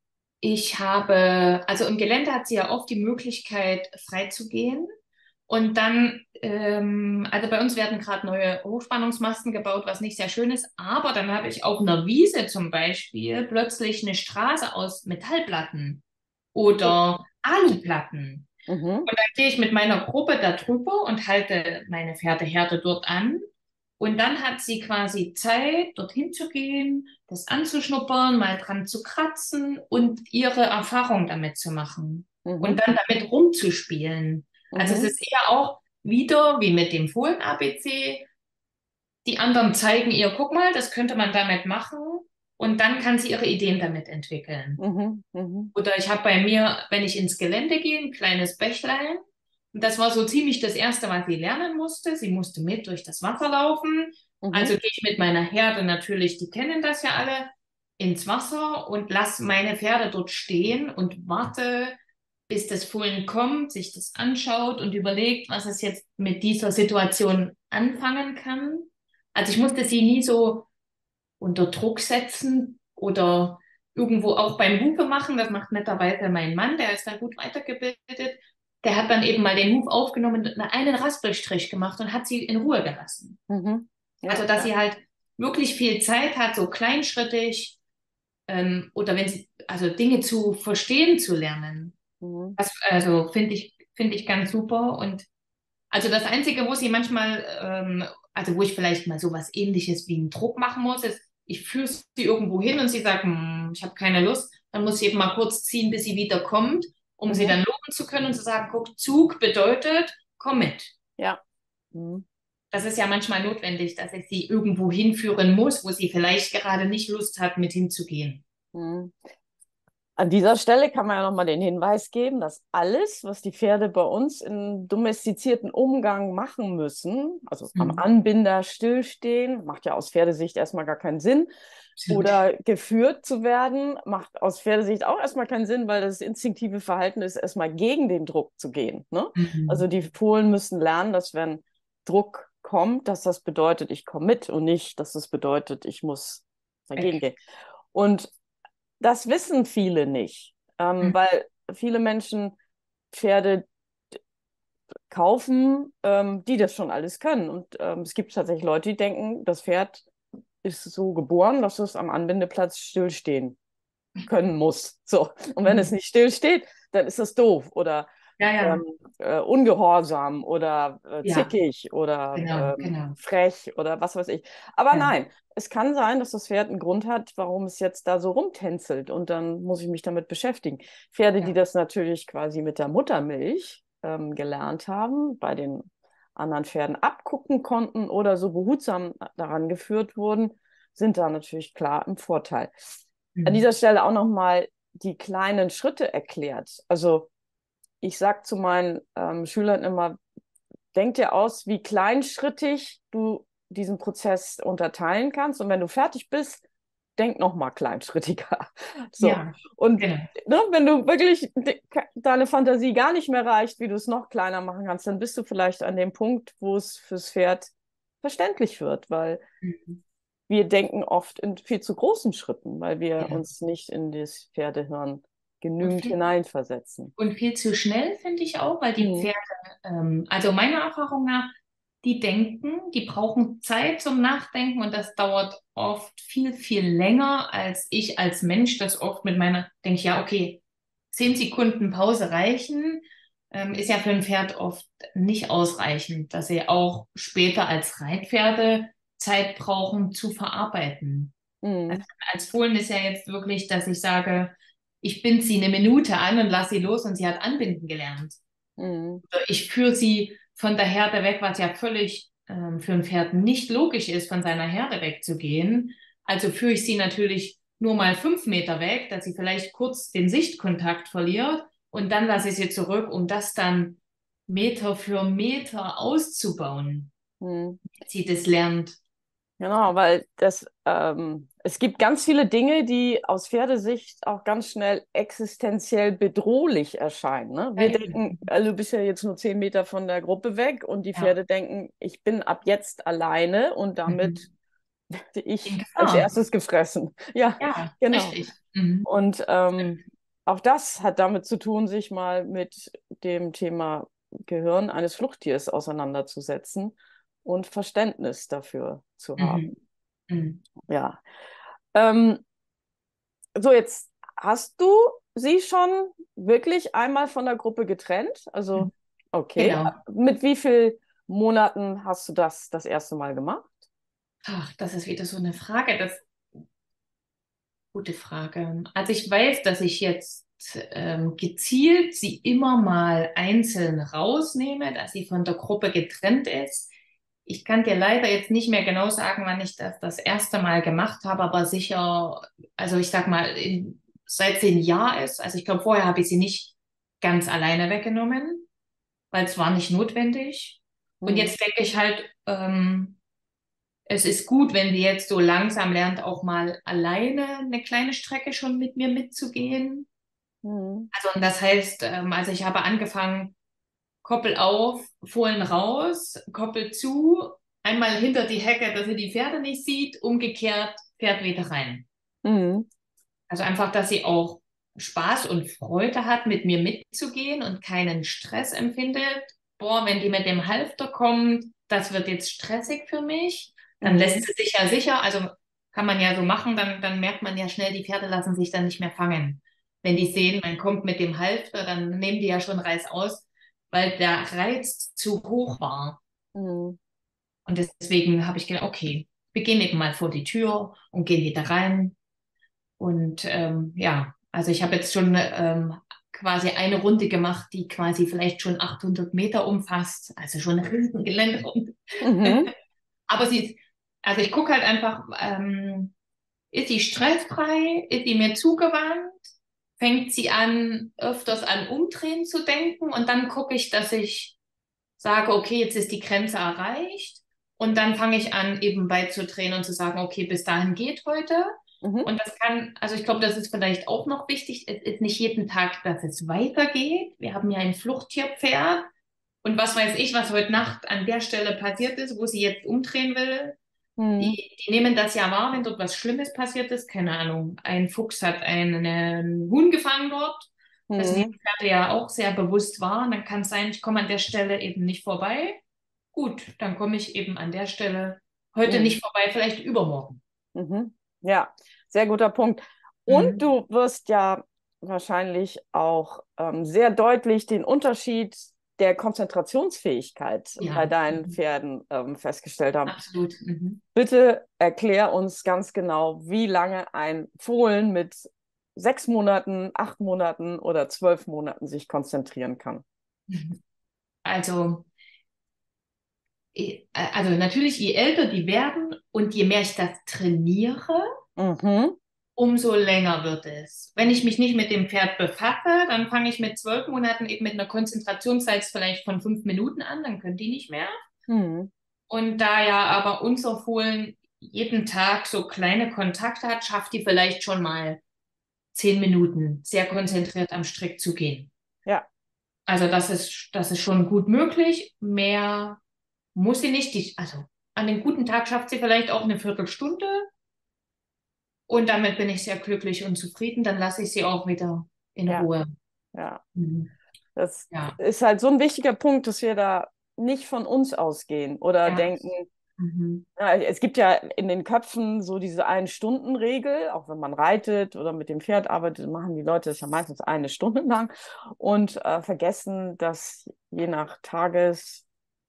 ich habe, also im Gelände hat sie ja oft die Möglichkeit, frei zu gehen. Und dann, ähm, also bei uns werden gerade neue Hochspannungsmasten gebaut, was nicht sehr schön ist. Aber dann habe ich auf einer Wiese zum Beispiel plötzlich eine Straße aus Metallplatten oder Aluplatten. Mhm. Und dann gehe ich mit meiner Gruppe da drüber und halte meine Pferdeherde dort an. Und dann hat sie quasi Zeit, dorthin zu gehen, das anzuschnuppern, mal dran zu kratzen und ihre Erfahrung damit zu machen. Und Mhm. dann damit rumzuspielen. Also es Mhm. ist eher auch wieder wie mit dem Fohlen-A B C. Die anderen zeigen ihr, guck mal, das könnte man damit machen. Und dann kann sie ihre Ideen damit entwickeln. Mhm. Mhm. Oder ich habe bei mir, wenn ich ins Gelände gehe, ein kleines Bächlein. Und das war so ziemlich das Erste, was sie lernen musste. Sie musste mit durch das Wasser laufen. Also Mhm. gehe ich mit meiner Herde natürlich, die kennen das ja alle, ins Wasser und lasse meine Pferde dort stehen und warte, bis das Fohlen kommt, sich das anschaut und überlegt, was es jetzt mit dieser Situation anfangen kann. Also ich musste sie nie so unter Druck setzen oder irgendwo auch beim Hufe machen. Das macht netterweise mein Mann, der ist da gut weitergebildet. Der hat dann eben mal den Huf aufgenommen und einen Raspelstrich gemacht und hat sie in Ruhe gelassen. Mhm. Also, Ja, dass ja. sie halt wirklich viel Zeit hat, so kleinschrittig, ähm, oder wenn sie, also Dinge zu verstehen zu lernen. Mhm. Das, also finde ich, finde ich ganz super. Und also das Einzige, wo sie manchmal, ähm, also wo ich vielleicht mal sowas Ähnliches wie einen Druck machen muss, ist, ich führe sie irgendwo hin und sie sagt, hm, ich habe keine Lust, dann muss ich eben mal kurz ziehen, bis sie wieder kommt, um sie Mhm. dann loben zu können und zu sagen, guck, Zug bedeutet, komm mit. Ja. Mhm. Das ist ja manchmal notwendig, dass ich sie irgendwo hinführen muss, wo sie vielleicht gerade nicht Lust hat, mit hinzugehen. Mhm. An dieser Stelle kann man ja nochmal den Hinweis geben, dass alles, was die Pferde bei uns im domestizierten Umgang machen müssen, also am Hm. Anbinder stillstehen, macht ja aus Pferdesicht erstmal gar keinen Sinn, Stimmt. oder geführt zu werden, macht aus Pferdesicht auch erstmal keinen Sinn, weil das instinktive Verhalten ist, erstmal gegen den Druck zu gehen. Ne? Also Mhm. die Fohlen müssen lernen, dass wenn Druck kommt, dass das bedeutet, ich komme mit und nicht, dass das bedeutet, ich muss dagegen Weg. gehen. Und das wissen viele nicht, ähm, Mhm. weil viele Menschen Pferde kaufen, ähm, die das schon alles können. Und ähm, es gibt tatsächlich Leute, die denken, das Pferd ist so geboren, dass es am Anbindeplatz stillstehen können muss. So. Und wenn es Mhm. nicht stillsteht, dann ist das doof. Oder Ja, ähm, ja, äh, ungehorsam oder äh, ja, zickig oder genau, ähm, genau. frech oder was weiß ich. Aber Ja, nein, es kann sein, dass das Pferd einen Grund hat, warum es jetzt da so rumtänzelt und dann muss ich mich damit beschäftigen. Pferde, die ja, das natürlich quasi mit der Muttermilch ähm, gelernt haben, bei den anderen Pferden abgucken konnten oder so behutsam daran geführt wurden, sind da natürlich klar im Vorteil. An mhm. dieser Stelle auch nochmal die kleinen Schritte erklärt. Also ich sage zu meinen ähm, Schülern immer, denk dir aus, wie kleinschrittig du diesen Prozess unterteilen kannst. Und wenn du fertig bist, denk noch mal kleinschrittiger. So. Ja, Und genau. ne, wenn du wirklich deine Fantasie gar nicht mehr reicht, wie du es noch kleiner machen kannst, dann bist du vielleicht an dem Punkt, wo es fürs Pferd verständlich wird, weil Mhm. wir denken oft in viel zu großen Schritten, weil wir Ja. uns nicht in das Pferdehirn Und genügend viel, hineinversetzen. und viel zu schnell, finde ich auch, weil die Mhm. Pferde, ähm, also meiner Erfahrung nach, die denken, die brauchen Zeit zum Nachdenken und das dauert oft viel, viel länger, als ich als Mensch das oft mit meiner, denke ich, ja, okay, zehn Sekunden Pause reichen, ähm, ist ja für ein Pferd oft nicht ausreichend, dass sie auch später als Reitpferde Zeit brauchen zu verarbeiten. Also Mhm. als Fohlen ist ja jetzt wirklich, dass ich sage, ich binde sie eine Minute an und lasse sie los und sie hat anbinden gelernt. Mhm. Oder ich führe sie von der Herde weg, was ja völlig ähm, für ein Pferd nicht logisch ist, von seiner Herde wegzugehen. Also führe ich sie natürlich nur mal fünf Meter weg, dass sie vielleicht kurz den Sichtkontakt verliert und dann lasse ich sie zurück, um das dann Meter für Meter auszubauen, Mhm. dass sie das lernt. Genau, weil das, ähm, es gibt ganz viele Dinge, die aus Pferdesicht auch ganz schnell existenziell bedrohlich erscheinen. Ne? Ja, Wir eben. denken, also du bist ja jetzt nur zehn Meter von der Gruppe weg und die Ja. Pferde denken, ich bin ab jetzt alleine und damit Mhm. werde In ich als Gefahr. erstes gefressen. Ja, Ja, genau. richtig. Mhm. Und ähm, auch das hat damit zu tun, sich mal mit dem Thema Gehirn eines Fluchttiers auseinanderzusetzen und Verständnis dafür zu Mhm. haben. Mhm. Ja. Ähm, so, jetzt hast du sie schon wirklich einmal von der Gruppe getrennt? Also, okay. Genau. Mit wie vielen Monaten hast du das das erste Mal gemacht? Ach, das ist wieder so eine Frage. Das gute Frage. Also ich weiß, dass ich jetzt ähm, gezielt sie immer mal einzeln rausnehme, dass sie von der Gruppe getrennt ist. Ich kann dir leider jetzt nicht mehr genau sagen, wann ich das das erste Mal gemacht habe, aber sicher, also ich sag mal, in, seit sie ein Jahr ist. Also ich glaube, vorher habe ich sie nicht ganz alleine weggenommen, weil es war nicht notwendig. Und Hm. jetzt denke ich halt, ähm, es ist gut, wenn sie jetzt so langsam lernt, auch mal alleine eine kleine Strecke schon mit mir mitzugehen. Hm. Also, und das heißt, ähm, also ich habe angefangen, Koppel auf, Fohlen raus, Koppel zu, einmal hinter die Hecke, dass sie die Pferde nicht sieht, umgekehrt, Pferd wieder rein. Hm. Also einfach, dass sie auch Spaß und Freude hat, mit mir mitzugehen und keinen Stress empfindet. Boah, wenn die mit dem Halfter kommt, das wird jetzt stressig für mich. Dann lässt Hm. sie sich ja sicher, also kann man ja so machen, dann, dann merkt man ja schnell, die Pferde lassen sich dann nicht mehr fangen. Wenn die Hm. sehen, man kommt mit dem Halfter, dann nehmen die ja schon Reiß aus, weil der Reiz zu hoch war. Hm. Und deswegen habe ich gedacht, okay, wir gehen eben mal vor die Tür und gehen wieder rein. Und ähm, ja, also ich habe jetzt schon ähm, quasi eine Runde gemacht, die quasi vielleicht schon achthundert Meter umfasst, also schon eine riesen Geländerunde. Mhm. Aber sie ist, also ich gucke halt einfach, ähm, ist sie stressfrei, ist sie mir zugewandt, fängt sie an, öfters an Umdrehen zu denken und dann gucke ich, dass ich sage, okay, jetzt ist die Grenze erreicht und dann fange ich an, eben beizudrehen und zu sagen, okay, bis dahin geht heute. Mhm. Und das kann, also ich glaube, das ist vielleicht auch noch wichtig. Es ist nicht jeden Tag, dass es weitergeht. Wir haben ja ein Fluchttierpferd. Und was weiß ich, was heute Nacht an der Stelle passiert ist, wo sie jetzt umdrehen will. Mhm. Die, die nehmen das ja wahr, wenn dort was Schlimmes passiert ist. Keine Ahnung, ein Fuchs hat einen, einen Huhn gefangen dort. Das nehmen Mhm. die Pferde ja auch sehr bewusst wahr. Und dann kann es sein, ich komme an der Stelle eben nicht vorbei. Gut, dann komme ich eben an der Stelle heute Mhm. nicht vorbei, vielleicht übermorgen. Mhm. Ja, sehr guter Punkt. Und Mhm. du wirst ja wahrscheinlich auch ähm, sehr deutlich den Unterschied der Konzentrationsfähigkeit bei Ja, deinen mhm. Pferden ähm, festgestellt haben. Absolut. Mhm. Bitte erklär uns ganz genau, wie lange ein Fohlen mit sechs Monaten, acht Monaten oder zwölf Monaten sich konzentrieren kann. Also, eh, also natürlich, je älter die werden und je mehr ich das trainiere, Mhm. umso länger wird es. Wenn ich mich nicht mit dem Pferd befasse, dann fange ich mit zwölf Monaten eben mit einer Konzentrationszeit vielleicht von fünf Minuten an, dann können die nicht mehr. Mhm. Und da ja aber unser Fohlen jeden Tag so kleine Kontakte hat, schafft die vielleicht schon mal zehn Minuten sehr konzentriert am Strick zu gehen. Ja, Also das ist, das ist schon gut möglich. Mehr muss sie nicht. Die, also an einem guten Tag schafft sie vielleicht auch eine Viertelstunde. Und damit bin ich sehr glücklich und zufrieden. Dann lasse ich sie auch wieder in ja, Ruhe. ja. Mhm. Das Ja, ist halt so ein wichtiger Punkt, dass wir da nicht von uns ausgehen oder ja. denken, Mhm. ja, es gibt ja in den Köpfen so diese Ein-Stunden-Regel, auch wenn man reitet oder mit dem Pferd arbeitet, machen die Leute das ja meistens eine Stunde lang und äh, vergessen, dass je nach Tagesform,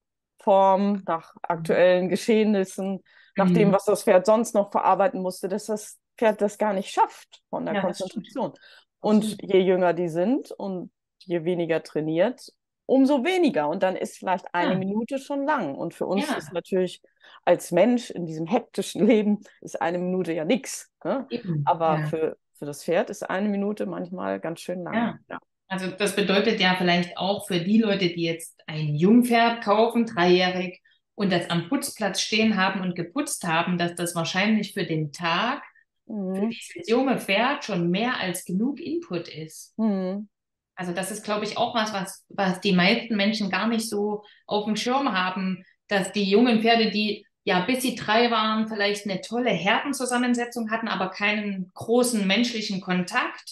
nach aktuellen Geschehnissen, nach dem, Mhm. was das Pferd sonst noch verarbeiten musste, dass das Pferd das gar nicht schafft von der Ja, das stimmt. Konzentration. Und Absolut. je jünger die sind und je weniger trainiert, umso weniger. Und dann ist vielleicht eine Ja, Minute schon lang. Und für uns ist ja, natürlich als Mensch in diesem hektischen Leben ist eine Minute ja nichts. Ne? eben. Aber Ja, für, für das Pferd ist eine Minute manchmal ganz schön lang. ja. Ja. Also das bedeutet ja vielleicht auch für die Leute, die jetzt ein Jungpferd kaufen, dreijährig, und das am Putzplatz stehen haben und geputzt haben, dass das wahrscheinlich für den Tag für Mhm. dieses junge Pferd schon mehr als genug Input ist. Mhm. Also das ist, glaube ich, auch was, was, was die meisten Menschen gar nicht so auf dem Schirm haben, dass die jungen Pferde, die ja bis sie drei waren, vielleicht eine tolle Herdenzusammensetzung hatten, aber keinen großen menschlichen Kontakt,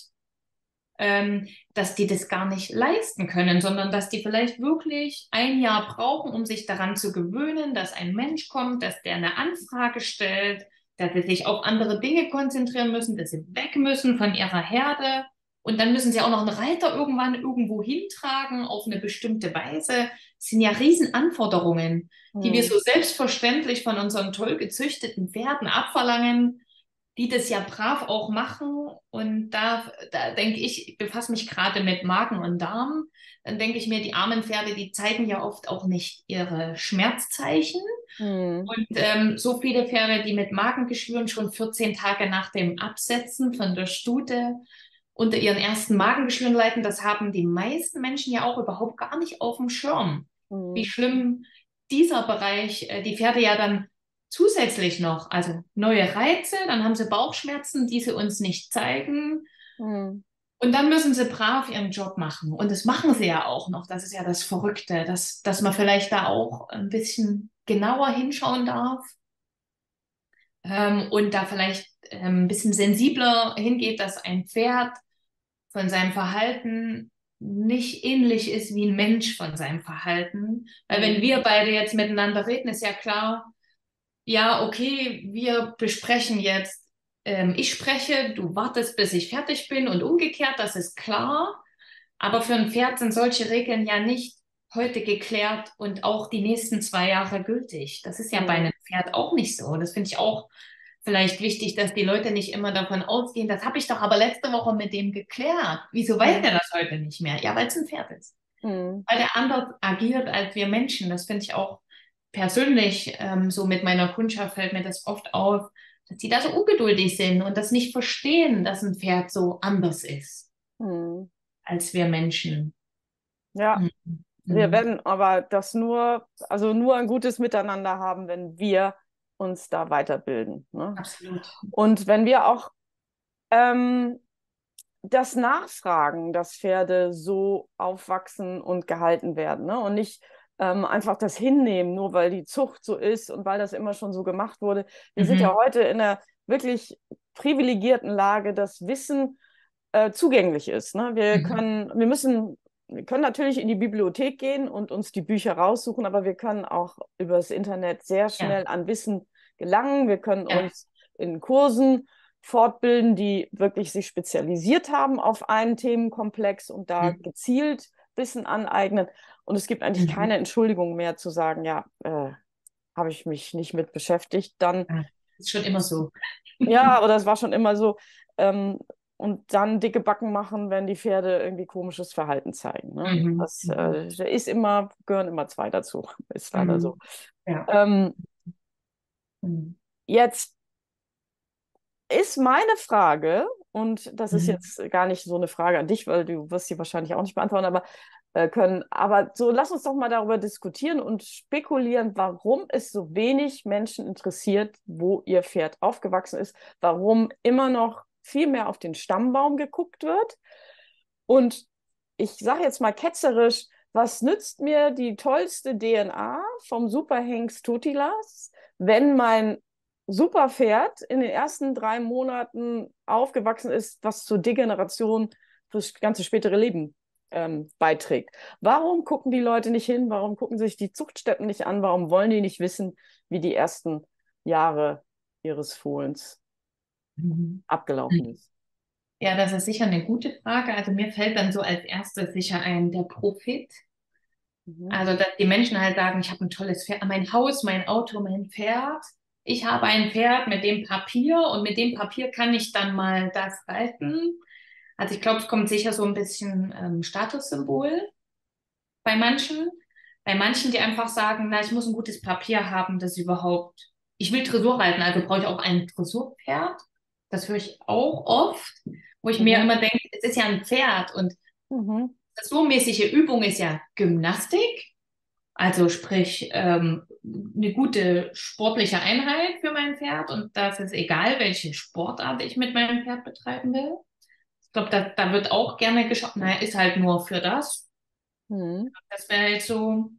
ähm, dass die das gar nicht leisten können, sondern dass die vielleicht wirklich ein Jahr brauchen, um sich daran zu gewöhnen, dass ein Mensch kommt, dass der eine Anfrage stellt, dass sie sich auf andere Dinge konzentrieren müssen, dass sie weg müssen von ihrer Herde. Und dann müssen sie auch noch einen Reiter irgendwann irgendwo hintragen auf eine bestimmte Weise. Das sind ja Riesenanforderungen, die wir Mhm. so selbstverständlich von unseren toll gezüchteten Pferden abverlangen, die das ja brav auch machen. Und da, da denke ich, ich befasse mich gerade mit Magen und Darm. Dann denke ich mir, die armen Pferde, die zeigen ja oft auch nicht ihre Schmerzzeichen. Mhm. Und ähm, so viele Pferde, die mit Magengeschwüren schon vierzehn Tage nach dem Absetzen von der Stute unter ihren ersten Magengeschwüren leiden, das haben die meisten Menschen ja auch überhaupt gar nicht auf dem Schirm. Wie Mhm. schlimm dieser Bereich, äh, die Pferde ja dann zusätzlich noch, also neue Reize, dann haben sie Bauchschmerzen, die sie uns nicht zeigen. Mhm. Und dann müssen sie brav ihren Job machen. Und das machen sie ja auch noch. Das ist ja das Verrückte, dass, dass man vielleicht da auch ein bisschen genauer hinschauen darf, ähm, und da vielleicht ähm, ein bisschen sensibler hingeht, dass ein Pferd von seinem Verhalten nicht ähnlich ist wie ein Mensch von seinem Verhalten. Weil wenn Mhm. wir beide jetzt miteinander reden, ist ja klar, ja, okay, wir besprechen jetzt, ähm, ich spreche, du wartest, bis ich fertig bin und umgekehrt, das ist klar. Aber für ein Pferd sind solche Regeln ja nicht heute geklärt und auch die nächsten zwei Jahre gültig. Das ist ja bei Mhm. einem Pferd auch nicht so. Das finde ich auch vielleicht wichtig, dass die Leute nicht immer davon ausgehen, das habe ich doch aber letzte Woche mit dem geklärt. Wieso weiß Mhm. der das heute nicht mehr? Ja, weil es ein Pferd ist. Mhm. Weil der anders agiert als wir Menschen. Das finde ich auch persönlich, ähm, so mit meiner Kundschaft fällt mir das oft auf, dass die da so ungeduldig sind und das nicht verstehen, dass ein Pferd so anders ist Mhm. als wir Menschen. Ja. Mhm. Wir Mhm. werden aber das nur, also nur ein gutes Miteinander haben, wenn wir uns da weiterbilden. Ne? Absolut. Und wenn wir auch ähm, das nachfragen, dass Pferde so aufwachsen und gehalten werden, ne? Und nicht ähm, einfach das hinnehmen, nur weil die Zucht so ist und weil das immer schon so gemacht wurde. Wir sind ja Mhm. heute in einer wirklich privilegierten Lage, dass Wissen äh, zugänglich ist. Ne? Wir Mhm. können, wir müssen, wir können natürlich in die Bibliothek gehen und uns die Bücher raussuchen, aber wir können auch über das Internet sehr Ja, schnell an Wissen gelangen. Wir können ja, uns in Kursen fortbilden, die wirklich sich spezialisiert haben auf einen Themenkomplex und da Mhm. gezielt Wissen aneignen. Und es gibt eigentlich Mhm. keine Entschuldigung mehr zu sagen, ja, äh, habe ich mich nicht mit beschäftigt. Dann, Ja, ist schon immer so. ja, aber das war schon immer so. Ähm, und dann dicke Backen machen, wenn die Pferde irgendwie komisches Verhalten zeigen. Ne? Mhm. Das Mhm. äh, da ist immer, gehören immer zwei dazu. Ist leider so. Mhm. Ja. Ähm, Mhm. jetzt ist meine Frage, und das ist Mhm. jetzt gar nicht so eine Frage an dich, weil du wirst sie wahrscheinlich auch nicht beantworten, aber äh, können. Aber so, lass uns doch mal darüber diskutieren und spekulieren, warum es so wenig Menschen interessiert, wo ihr Pferd aufgewachsen ist, warum immer noch viel mehr auf den Stammbaum geguckt wird. Und ich sage jetzt mal ketzerisch, was nützt mir die tollste D N A vom Superhengst Totilas, wenn mein Superpferd in den ersten drei Monaten aufgewachsen ist, was zur Degeneration fürs ganze spätere Leben ähm, beiträgt? Warum gucken die Leute nicht hin? Warum gucken sich die Zuchtstätten nicht an? Warum wollen die nicht wissen, wie die ersten Jahre ihres Fohlens Mhm. abgelaufen ist? Ja, das ist sicher eine gute Frage. Also mir fällt dann so als erstes sicher ein, der Profit. Mhm. Also, dass die Menschen halt sagen, ich habe ein tolles Pferd, mein Haus, mein Auto, mein Pferd. Ich habe ein Pferd mit dem Papier und mit dem Papier kann ich dann mal das halten. Also ich glaube, es kommt sicher so ein bisschen ähm, Statussymbol bei manchen. Bei manchen, die einfach sagen, na, ich muss ein gutes Papier haben, das überhaupt. Ich will Dressur reiten, also brauche ich auch ein Dressurpferd. Das höre ich auch oft, wo ich mir Mhm. immer denke, es ist ja ein Pferd und Mhm. dressurmäßige Übung ist ja Gymnastik. Also sprich, ähm, eine gute sportliche Einheit für mein Pferd und das ist egal, welche Sportart ich mit meinem Pferd betreiben will. Ich glaube, da, da wird auch gerne geschaut, naja, ist halt nur für das. Mhm. Das wäre halt so.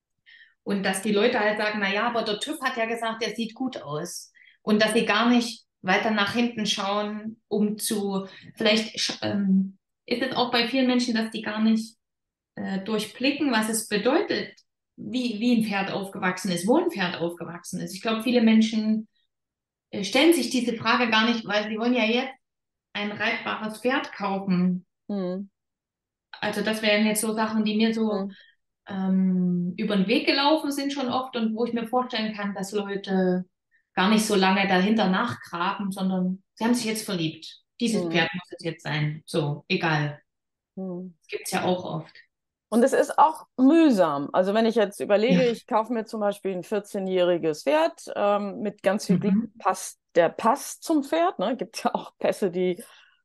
Und dass die Leute halt sagen, naja, aber der TÜV hat ja gesagt, der sieht gut aus. Und dass sie gar nicht weiter nach hinten schauen, um zu, vielleicht sch- ähm, ist es auch bei vielen Menschen, dass die gar nicht äh, durchblicken, was es bedeutet, wie, wie ein Pferd aufgewachsen ist, wo ein Pferd aufgewachsen ist. Ich glaube, viele Menschen äh, stellen sich diese Frage gar nicht, weil sie wollen ja jetzt ein reitbares Pferd kaufen. Mhm. Also das wären jetzt so Sachen, die mir so Mhm. ähm, über den Weg gelaufen sind schon oft und wo ich mir vorstellen kann, dass Leute gar nicht so lange dahinter nachgraben, sondern sie haben sich jetzt verliebt. Dieses Mhm. Pferd muss es jetzt sein. So, egal. Mhm. Das gibt's ja auch oft. Und es ist auch mühsam. Also wenn ich jetzt Ja. überlege, ich kaufe mir zum Beispiel ein vierzehn-jähriges Pferd ähm, mit ganz viel Glück, Mhm. passt der Pass zum Pferd. Ne? Gibt ja auch Pässe, die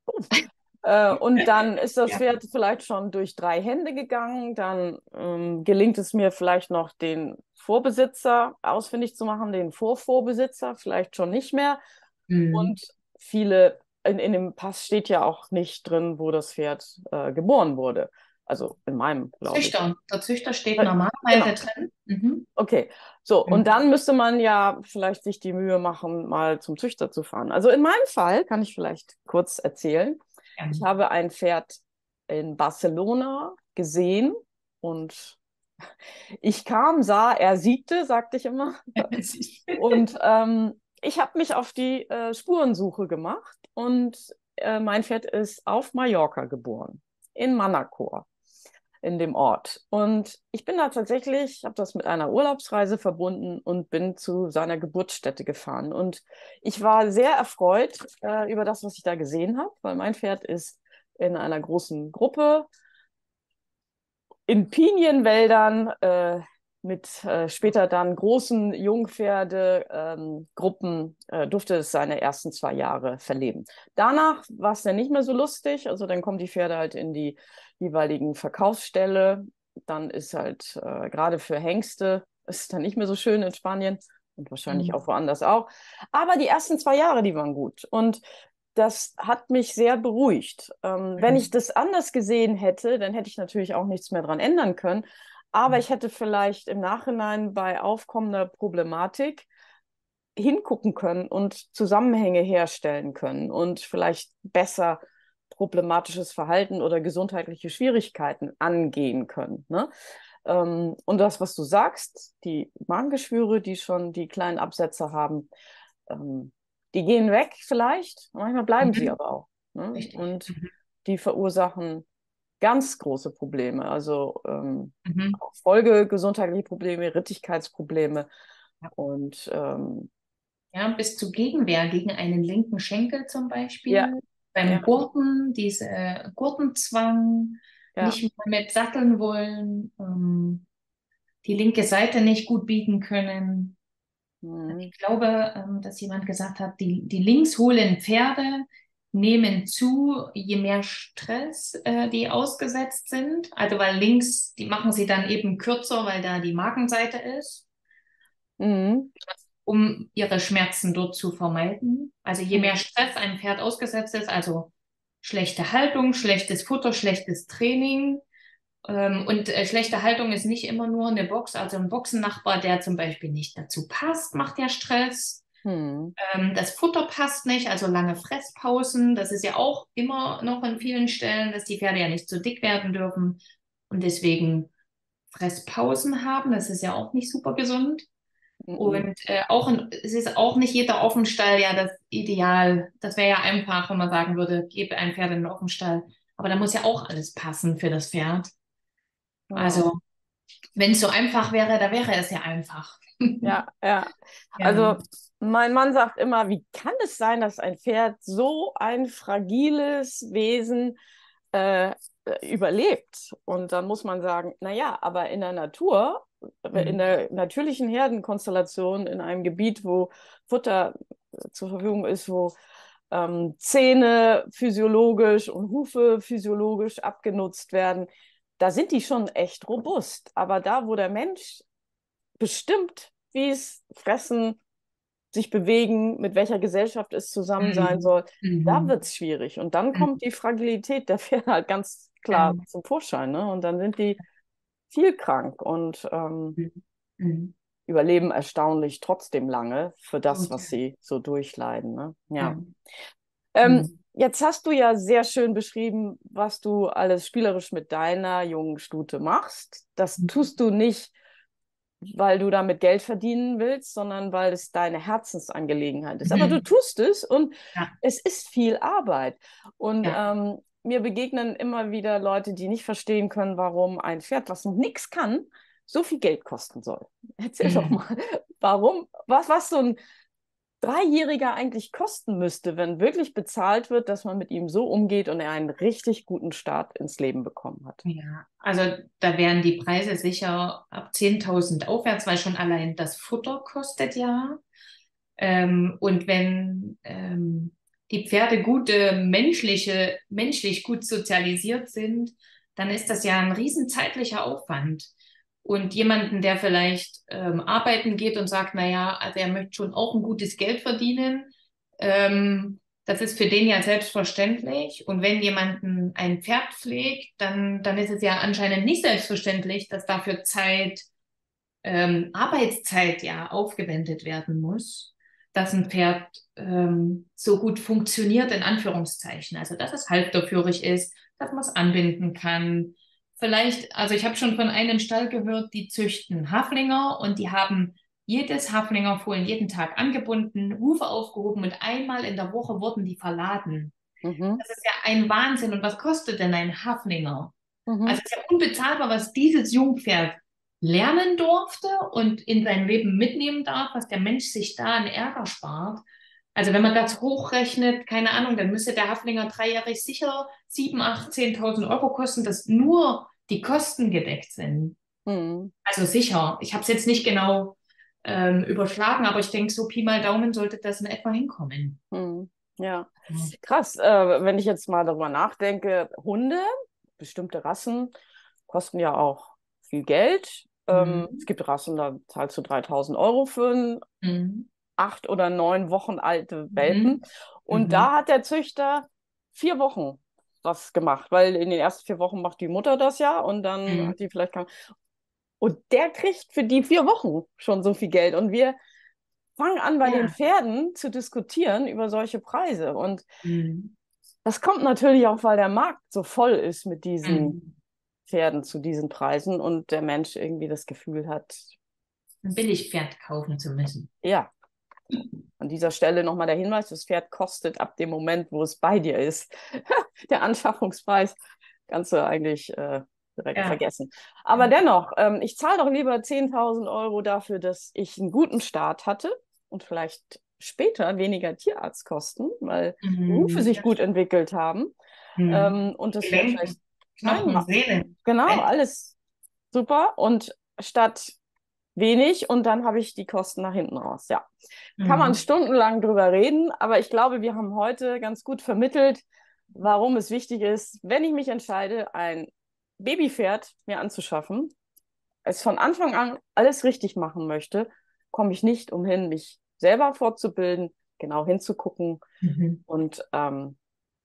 Äh, und dann ist das Ja. Pferd vielleicht schon durch drei Hände gegangen. Dann ähm, gelingt es mir vielleicht noch, den Vorbesitzer ausfindig zu machen, den Vorvorbesitzer vielleicht schon nicht mehr. Mhm. Und viele, in, in dem Pass steht ja auch nicht drin, wo das Pferd äh, geboren wurde. Also in meinem, glaube ich. Züchter. Der Züchter steht Äh, normalerweise Genau. drin. Mhm. Okay, so, und Mhm. dann müsste man ja vielleicht sich die Mühe machen, mal zum Züchter zu fahren. Also in meinem Fall kann ich vielleicht kurz erzählen. Ja. Ich habe ein Pferd in Barcelona gesehen und ich kam, sah, er siegte, sagte ich immer. Und ähm, ich habe mich auf die äh, Spurensuche gemacht und äh, mein Pferd ist auf Mallorca geboren, in Manacor in dem Ort. Und ich bin da tatsächlich, habe das mit einer Urlaubsreise verbunden und bin zu seiner Geburtsstätte gefahren. Und ich war sehr erfreut äh, über das, was ich da gesehen habe, weil mein Pferd ist in einer großen Gruppe in Pinienwäldern äh, mit äh, später dann großen Jungpferdegruppen ähm, äh, durfte es seine ersten zwei Jahre verleben. Danach war es dann nicht mehr so lustig. Also dann kommen die Pferde halt in die jeweiligen Verkaufsställe. Dann ist halt äh, gerade für Hengste ist dann nicht mehr so schön in Spanien und wahrscheinlich Mhm. auch woanders auch. Aber die ersten zwei Jahre, die waren gut. Und das hat mich sehr beruhigt. Ähm, wenn ich Mhm. das anders gesehen hätte, dann hätte ich natürlich auch nichts mehr dran ändern können. Aber ich hätte vielleicht im Nachhinein bei aufkommender Problematik hingucken können und Zusammenhänge herstellen können und vielleicht besser problematisches Verhalten oder gesundheitliche Schwierigkeiten angehen können. Ne? Ähm, und das, was du sagst, die Magengeschwüre, die schon die kleinen Absätze haben, ähm, die gehen weg vielleicht, manchmal bleiben sie Mhm. aber auch. Ne? Richtig. Und Mhm. die verursachen ganz große Probleme, also ähm, Mhm. auch Folgegesundheitliche Probleme, Rittigkeitsprobleme Ja. und ähm, Ja, bis zu Gegenwehr gegen einen linken Schenkel zum ja, Beispiel. ja, Beim Gurten, diese äh, Gurtenzwang, ja. nicht mehr mit satteln wollen, ähm, die linke Seite nicht gut biegen können. Mhm. Ich glaube, ähm, dass jemand gesagt hat, die, die linkshohlen Pferde nehmen zu, je mehr Stress äh, die ausgesetzt sind. Also weil links, die machen sie dann eben kürzer, weil da die Magenseite ist, Mhm. um ihre Schmerzen dort zu vermeiden. Also je mehr Mhm. Stress ein Pferd ausgesetzt ist, also schlechte Haltung, schlechtes Futter, schlechtes Training. Ähm, und äh, schlechte Haltung ist nicht immer nur eine Box. Also ein Boxennachbar, der zum Beispiel nicht dazu passt, macht ja Stress. Mhm. Ähm, das Futter passt nicht, also lange Fresspausen. Das ist ja auch immer noch in vielen Stellen, dass die Pferde ja nicht zu dick werden dürfen und deswegen Fresspausen haben. Das ist ja auch nicht super gesund. Mhm. Und äh, auch in, es ist auch nicht jeder Offenstall ja das Ideal. Das wäre ja einfach, wenn man sagen würde, gebe ein Pferd in den Offenstall. Aber da muss ja auch alles passen für das Pferd. Genau. Also, wenn es so einfach wäre, da wäre es ja einfach. Ja, ja. Ja. Also mein Mann sagt immer, wie kann es sein, dass ein Pferd so ein fragiles Wesen äh, überlebt? Und dann muss man sagen, naja, aber in der Natur, in Mhm. der natürlichen Herdenkonstellation, in einem Gebiet, wo Futter zur Verfügung ist, wo ähm, Zähne physiologisch und Hufe physiologisch abgenutzt werden, da sind die schon echt robust. Aber da, wo der Mensch bestimmt, wie es fressen, sich bewegen, mit welcher Gesellschaft es zusammen sein Mhm. soll, da Mhm. wird es schwierig. Und dann Mhm. kommt die Fragilität der Pferde halt ganz Ja. klar zum Vorschein. Ne? Und dann sind die viel krank und ähm, Mhm. Mhm. überleben erstaunlich trotzdem lange für das, Gut, was ja. sie so durchleiden. Ne? Ja. Ja. Ähm, Mhm. jetzt hast du ja sehr schön beschrieben, was du alles spielerisch mit deiner jungen Stute machst. Das tust du nicht, weil du damit Geld verdienen willst, sondern weil es deine Herzensangelegenheit ist. Aber du Mhm. tust es und Ja. es ist viel Arbeit. Und Ja. ähm, mir begegnen immer wieder Leute, die nicht verstehen können, warum ein Pferd, was noch nichts kann, so viel Geld kosten soll. Erzähl doch Mhm. mal, warum, was, was so ein Dreijähriger eigentlich kosten müsste, wenn wirklich bezahlt wird, dass man mit ihm so umgeht und er einen richtig guten Start ins Leben bekommen hat. Ja, also da wären die Preise sicher ab zehntausend aufwärts, weil schon allein das Futter kostet ja. Ähm, und wenn ähm, die Pferde gute menschliche, menschlich gut sozialisiert sind, dann ist das ja ein riesen zeitlicher Aufwand. Und jemanden, der vielleicht ähm, arbeiten geht und sagt, na ja, also er möchte schon auch ein gutes Geld verdienen, ähm, das ist für den ja selbstverständlich. Und wenn jemanden ein Pferd pflegt, dann, dann ist es ja anscheinend nicht selbstverständlich, dass dafür Zeit, ähm, Arbeitszeit ja aufgewendet werden muss, dass ein Pferd ähm, so gut funktioniert, in Anführungszeichen. Also, dass es halbterführig ist, dass man es anbinden kann. Vielleicht, also ich habe schon von einem Stall gehört, die züchten Haflinger und die haben jedes Haflingerfohlen jeden Tag angebunden, Hufe aufgehoben und einmal in der Woche wurden die verladen. Mhm. Das ist ja ein Wahnsinn. Und was kostet denn ein Haflinger? Also Mhm. es ist ja unbezahlbar, was dieses Jungpferd lernen durfte und in sein Leben mitnehmen darf, was der Mensch sich da an Ärger spart. Also wenn man das hochrechnet, keine Ahnung, dann müsste der Haflinger dreijährig sicher sieben, acht, zehntausend Euro kosten, dass nur die Kosten gedeckt sind. Mhm. Also sicher. Ich habe es jetzt nicht genau ähm, überschlagen, aber ich denke, so Pi mal Daumen sollte das in etwa hinkommen. Mhm. Ja, Ja. krass. Äh, wenn ich jetzt mal darüber nachdenke, Hunde, bestimmte Rassen kosten ja auch viel Geld. Ähm, es Mhm. gibt Rassen, da zahlst du dreitausend Euro für einen Mhm. acht oder neun Wochen alte Welpen. Mhm. Und Mhm. da hat der Züchter vier Wochen was gemacht, weil in den ersten vier Wochen macht die Mutter das ja und dann Mhm. hat die vielleicht kein... Und der kriegt für die vier Wochen schon so viel Geld. Und wir fangen an, bei den Ja. Pferden zu diskutieren über solche Preise. Und Mhm. das kommt natürlich auch, weil der Markt so voll ist mit diesen Mhm. Pferden zu diesen Preisen und der Mensch irgendwie das Gefühl hat, Ein Billigpferd kaufen zu müssen. ja, An dieser Stelle nochmal der Hinweis, das Pferd kostet ab dem Moment, wo es bei dir ist. Der Anschaffungspreis kannst du eigentlich äh, direkt Ja. vergessen. Aber dennoch, ähm, ich zahle doch lieber zehntausend Euro dafür, dass ich einen guten Start hatte und vielleicht später weniger Tierarztkosten, weil die Hufe Mhm. sich gut entwickelt haben Mhm. ähm, und das Pferd Gelenken, vielleicht klein Knochen, macht. Sehnen. Genau, alles super. Und statt wenig und dann habe ich die Kosten nach hinten raus. Ja, kann man Mhm. stundenlang drüber reden, aber ich glaube, wir haben heute ganz gut vermittelt, warum es wichtig ist, wenn ich mich entscheide, ein Babypferd mir anzuschaffen, es von Anfang an alles richtig machen möchte, komme ich nicht umhin, mich selber fortzubilden, genau hinzugucken Mhm. und ähm,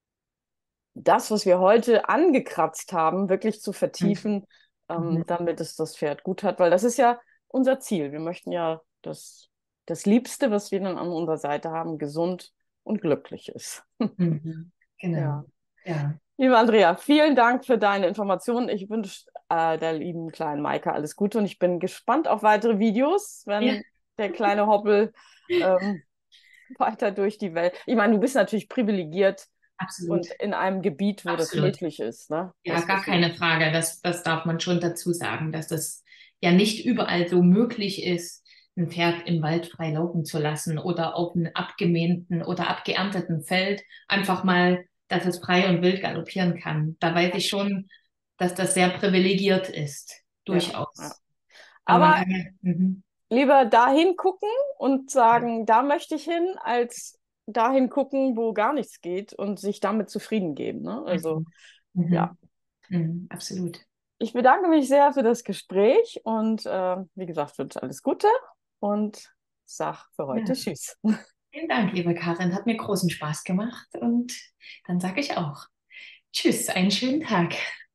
das, was wir heute angekratzt haben, wirklich zu Mhm. vertiefen, ähm, Mhm. damit es das Pferd gut hat, weil das ist ja unser Ziel. Wir möchten ja, dass das Liebste, was wir dann an unserer Seite haben, gesund und glücklich ist. Mhm. Genau. Ja. Ja. Liebe Andrea, vielen Dank für deine Informationen. Ich wünsche äh, der lieben kleinen Maike alles Gute und ich bin gespannt auf weitere Videos, Ja, wenn der kleine Hoppel ähm, weiter durch die Welt. Ich meine, du bist natürlich privilegiert absolut. und in einem Gebiet, wo das Absolut. möglich ist, ne? Ja, Das gar muss man. keine Frage. Das, das darf man schon dazu sagen, dass das ja nicht überall so möglich ist, ein Pferd im Wald frei laufen zu lassen oder auf einem abgemähten oder abgeernteten Feld einfach mal, dass es frei und wild galoppieren kann. Da weiß ich schon, dass das sehr privilegiert ist. Ja, ja. Durchaus. Aber man Aber kann ja, mhm. lieber dahin gucken und sagen, da möchte ich hin, als dahin gucken, wo gar nichts geht und sich damit zufrieden geben. Ne? Also, Mhm. ja. Mhm. Mhm. Absolut. Ich bedanke mich sehr für das Gespräch und äh, wie gesagt, wünsche alles Gute und sag für heute Ja. Tschüss. Vielen Dank, liebe Karin. Hat mir großen Spaß gemacht und dann sage ich auch Tschüss, einen schönen Tag.